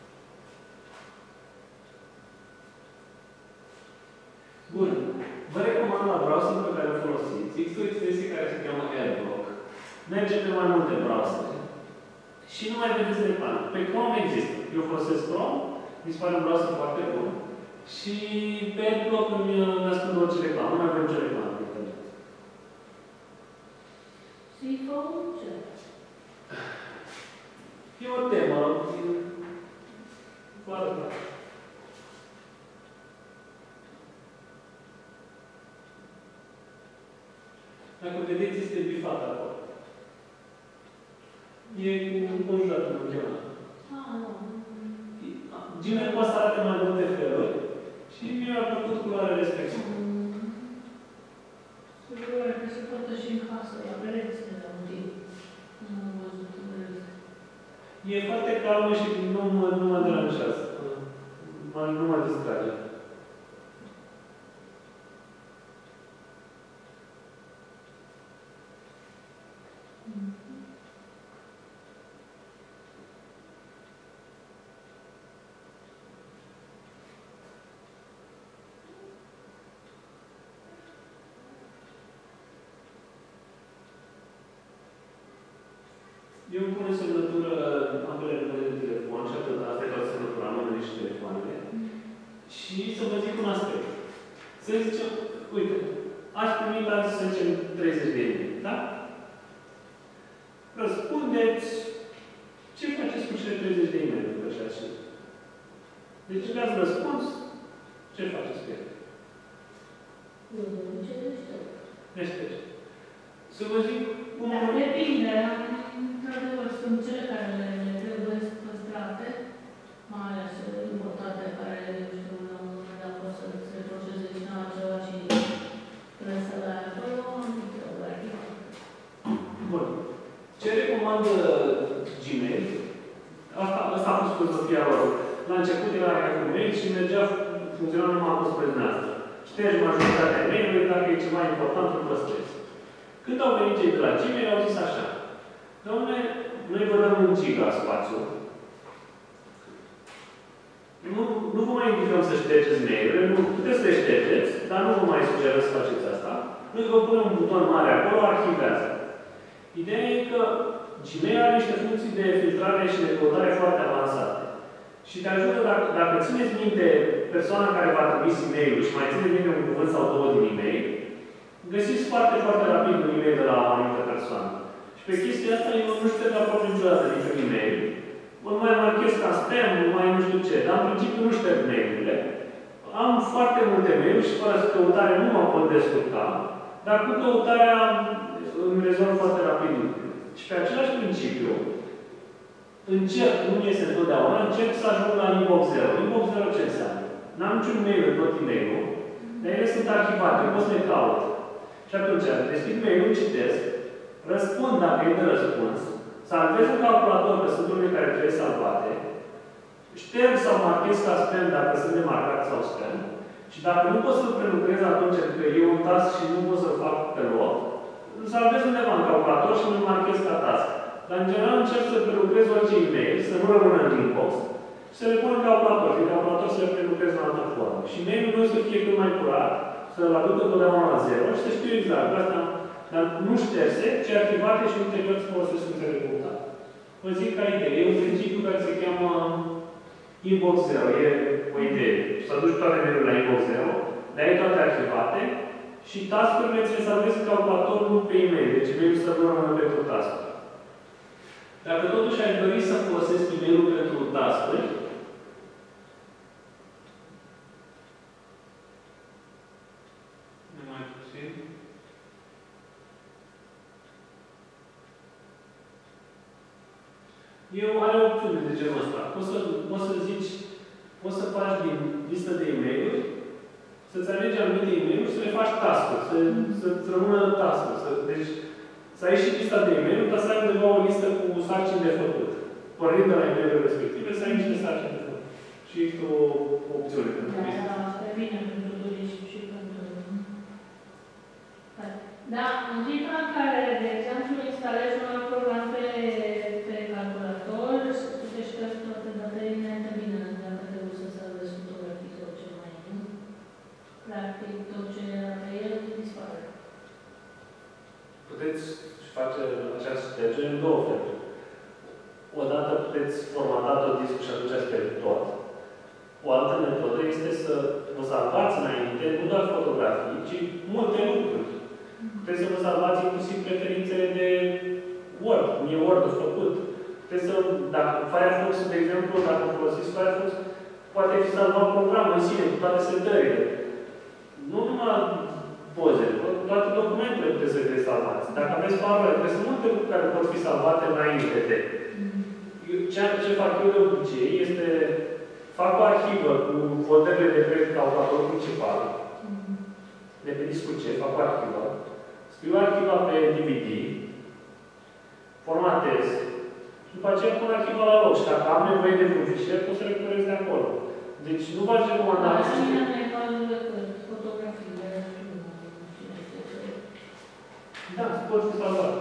B: merge pe mai multe browsere și nu mai vedeți reclame. Pe Chrome există. Eu folosesc Chrome, mi se pare un browser foarte bun și pe AdBlock îmi ascund orice reclamă. Nu mai avem nicio reclamă pe internet.
A: Ce?
B: E o temă. Foarte clar. Dacă vedeți, este bifat acolo. E conjurat în încheună. Gmail poate să arate mai multe feluri și mi-a plăcut culoarea respectivă.
A: Sigur că se poate și în casă, ia vedeți de la un timp. Nu am văzut în rest.
B: E foarte calmă și nu mă deranjează. Nu mă distrage. Eu îmi pun în semnătură ambele numere de telefon și atât, asta e doar semnătura, numele și telefoanele. Și să vă zic un aspect. Să zicem, uite, aș primi la, să zicem, 30 de e-mail, da? Răspundeți ce faceți cu cele 30 de e-mail după ce ați citit. Deci le-ați răspuns, ce faceți cu ele? Respect. Să vă zic cum...
A: Dar depinde, într-adevăr, sunt cele care le trebuie păstrate, mai ales importante care, eu știu, la un moment dat pot să se proceseze cineva ceva și trebuie să le ai acolo, nu trebuie arhivat.
B: Bun. Ce recomandă Gmail? Asta a fost filozofia lor. La început era cu mail și mergea, funcționa numai cu spre dumneavoastră. Ștergi majoritatea mail-ului, dacă e ceva important, îl păstrezi. Când au venit cei de la Gmail, au zis așa. Dom'le, noi vă dăm 1 giga spațiu. Nu vă mai indicăm să ștergeți mail-urile, nu puteți să le ștergeți, dar nu vă mai sugerăm să faceți asta. Noi vă punem un buton mare acolo, arhivează. Ideea e că Gmail are niște funcții de filtrare și de căutare foarte avansate. Și te ajută, dacă țineți minte persoana care v-a trimis e-mail-ul și mai țineți minte un cuvânt sau două din e-mail, găsiți foarte, foarte rapid un e-mail de la o anumită persoană. Și pe chestia asta eu nu șterg aproape niciodată niciun e-mail. Îl mai marchez ca spam, mai nu știu ce, dar în principiu nu șterg mail-urile. Am foarte multe mail-uri și fără căutare nu mă pot descurca, dar cu căutarea îmi rezolv foarte rapid lucrurile. Și pe același principiu, încerc, nu iese întotdeauna, încerc să ajung la inbox 0. Inbox 0 ce înseamnă? N-am niciun mail în tot e-mail-ul, dar ele sunt arhivate, pot să le caut. Și atunci, deschid mail-ul, citesc, răspund dacă e de răspuns, salvez în calculator că sunt unele care trebuie salvate, șterg sau marchez ca spam dacă sunt demarcat sau spam, și dacă nu pot să-l prelucrez atunci, că e un task și nu pot să-l fac pe loc, îl salvez undeva în calculator și îl marchez ca task. Dar, în general, încerc să prelucrez orice e-mail, să nu rămână în inbox, și să le pun în calculator, și în calculator să le prelucrez în altă formă. Și mail-ul meu să fie cât mai curat, să-l aducă totdeauna la 0 și să știu exact. Asta, dar nu șterse, ci arhivate și ulterior să folosesc funcția de căutare. Vă zic ca idee. E un principiu care se cheamă inbox 0. E o idee. Să aduci toate mail-urile la inbox 0, le ai toate arhivate și task-urile ți le salvezi în calculator, nu pe e-mail. Deci e-mail-ul să nu rămână pentru task-uri. Dacă totuși ai dori să folosesc e-mail-ul pentru task-uri, mai puțin. Eu are opțiuni de genul ăsta. Poți să zici, poți să faci din listă de e-mail-uri, să-ți alegi anumite e-mail-uri și să le faci task-uri, să-ți rămână task-uri. Deci, să ai și lista de e-mail-uri, dar să ai undeva o listă cu sarcini de făcut. Pornind de la e-mail-urile respective, să ai niște sarcini de făcut. Și este o opțiune pentru listă.
A: Da, asta e bine pentru turism și pentru... Da, în clipa în care, de exemplu, instalezi un alt program pe calculator, tu te ștergi toate datele înainte bine, dacă trebuie să salvezi fotografii sau ce mai e. Practic, tot ce era pe el dispare.
B: Puteți face această ștergere în două feluri. Odată puteți formata tot discul și atunci ați pierdut tot. O altă metodă este să vă salvați înainte, nu doar fotografii, ci multe lucruri. Puteți să vă salvați inclusiv preferințele de Word, cum e Word-ul făcut. Puteți să, dacă Firefox, de exemplu, dacă folosiți Firefox, poate fi salvat programul în sine, cu toate setările. Nu numai pozele, toate documentele puteți să le salvați. Dacă aveți parole, trebuie să multe lucruri care pot fi salvate înainte de. Ceea ce fac eu de obicei este fac o arhivă cu folderele de pe calculatorul principal, de pe discul C, fac o arhivă, scriu arhiva pe DVD, formatez și după aceea pun arhiva la loc. Și dacă am nevoie de un fișier, pot să recuperez de acolo. Deci nu v-aș recomanda să
A: fotografiile.
B: Da, pot fi salvate.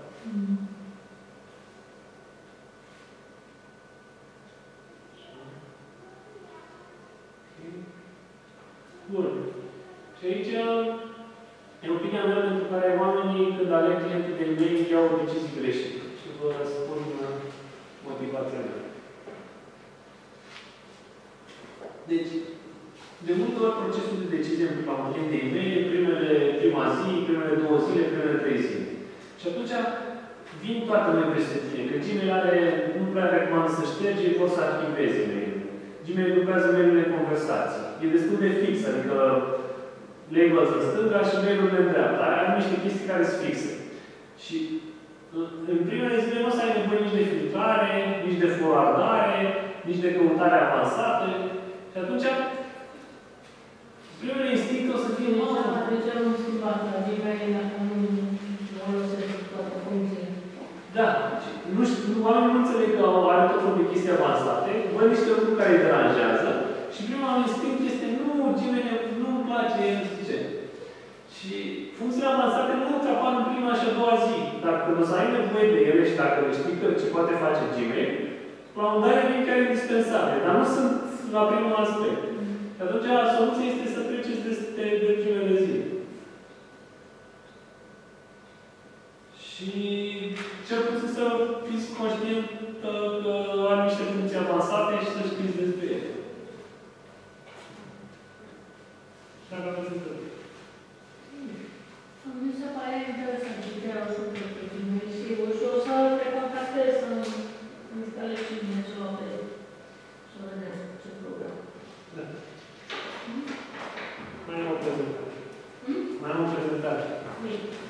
B: Bun. Și aici e opinia mea pentru care oamenii, când aleg clientul de e-mail, iau decizii greșite. Și vă spun motivația mea. Deci, de multe ori procesul de decizie la un client de e-mail, prima zi, primele 2 zile, primele 3 zile. Și atunci vin toate noi peste tine, că Gmail nu prea recomandă să șterge, vor să archiveze e-mail. Gmail lucrează mail-urile de conversații. E destul de fix, adică labels în stânga și mail-urile în dreapta. Are niște chestii care sunt fixe. Și în primele zile nu o să ai nevoie nici de filtrare, nici de forwardare, nici de căutare avansată. Și atunci, primele instincte o să fie nouă.
A: De ce nu schimbat la Gmail dacă nu folosesc toate funcțiile?
B: Da. Nu știu, oamenii nu înțeleg că are tot felul de chestii avansate, văd niște lucruri care îi deranjează și primul instinct este nu, Gmail nu-mi place, nu știu ce. Și funcțiile avansate nu îți apar în prima și a doua zi. Dar când o să ai nevoie de ele și dacă le știi că ce poate face Gmail, la un dat devin chiar indispensabile, dar nu sunt la primul aspect. Și atunci soluția este să treceți de primele zile. Și cel puțin să fiți conștient că are niște funcții avansate și să știți despre ele. Și dacă aveți întrebări.
A: Mi se pare interesant și chiar o să plec pe Gmail, sigur. Și o să te contactez să instalez Gmail ceva pe el. Să vedem ce program.
B: Da. Mai am o prezentare. Mai am o prezentare.
A: Bine.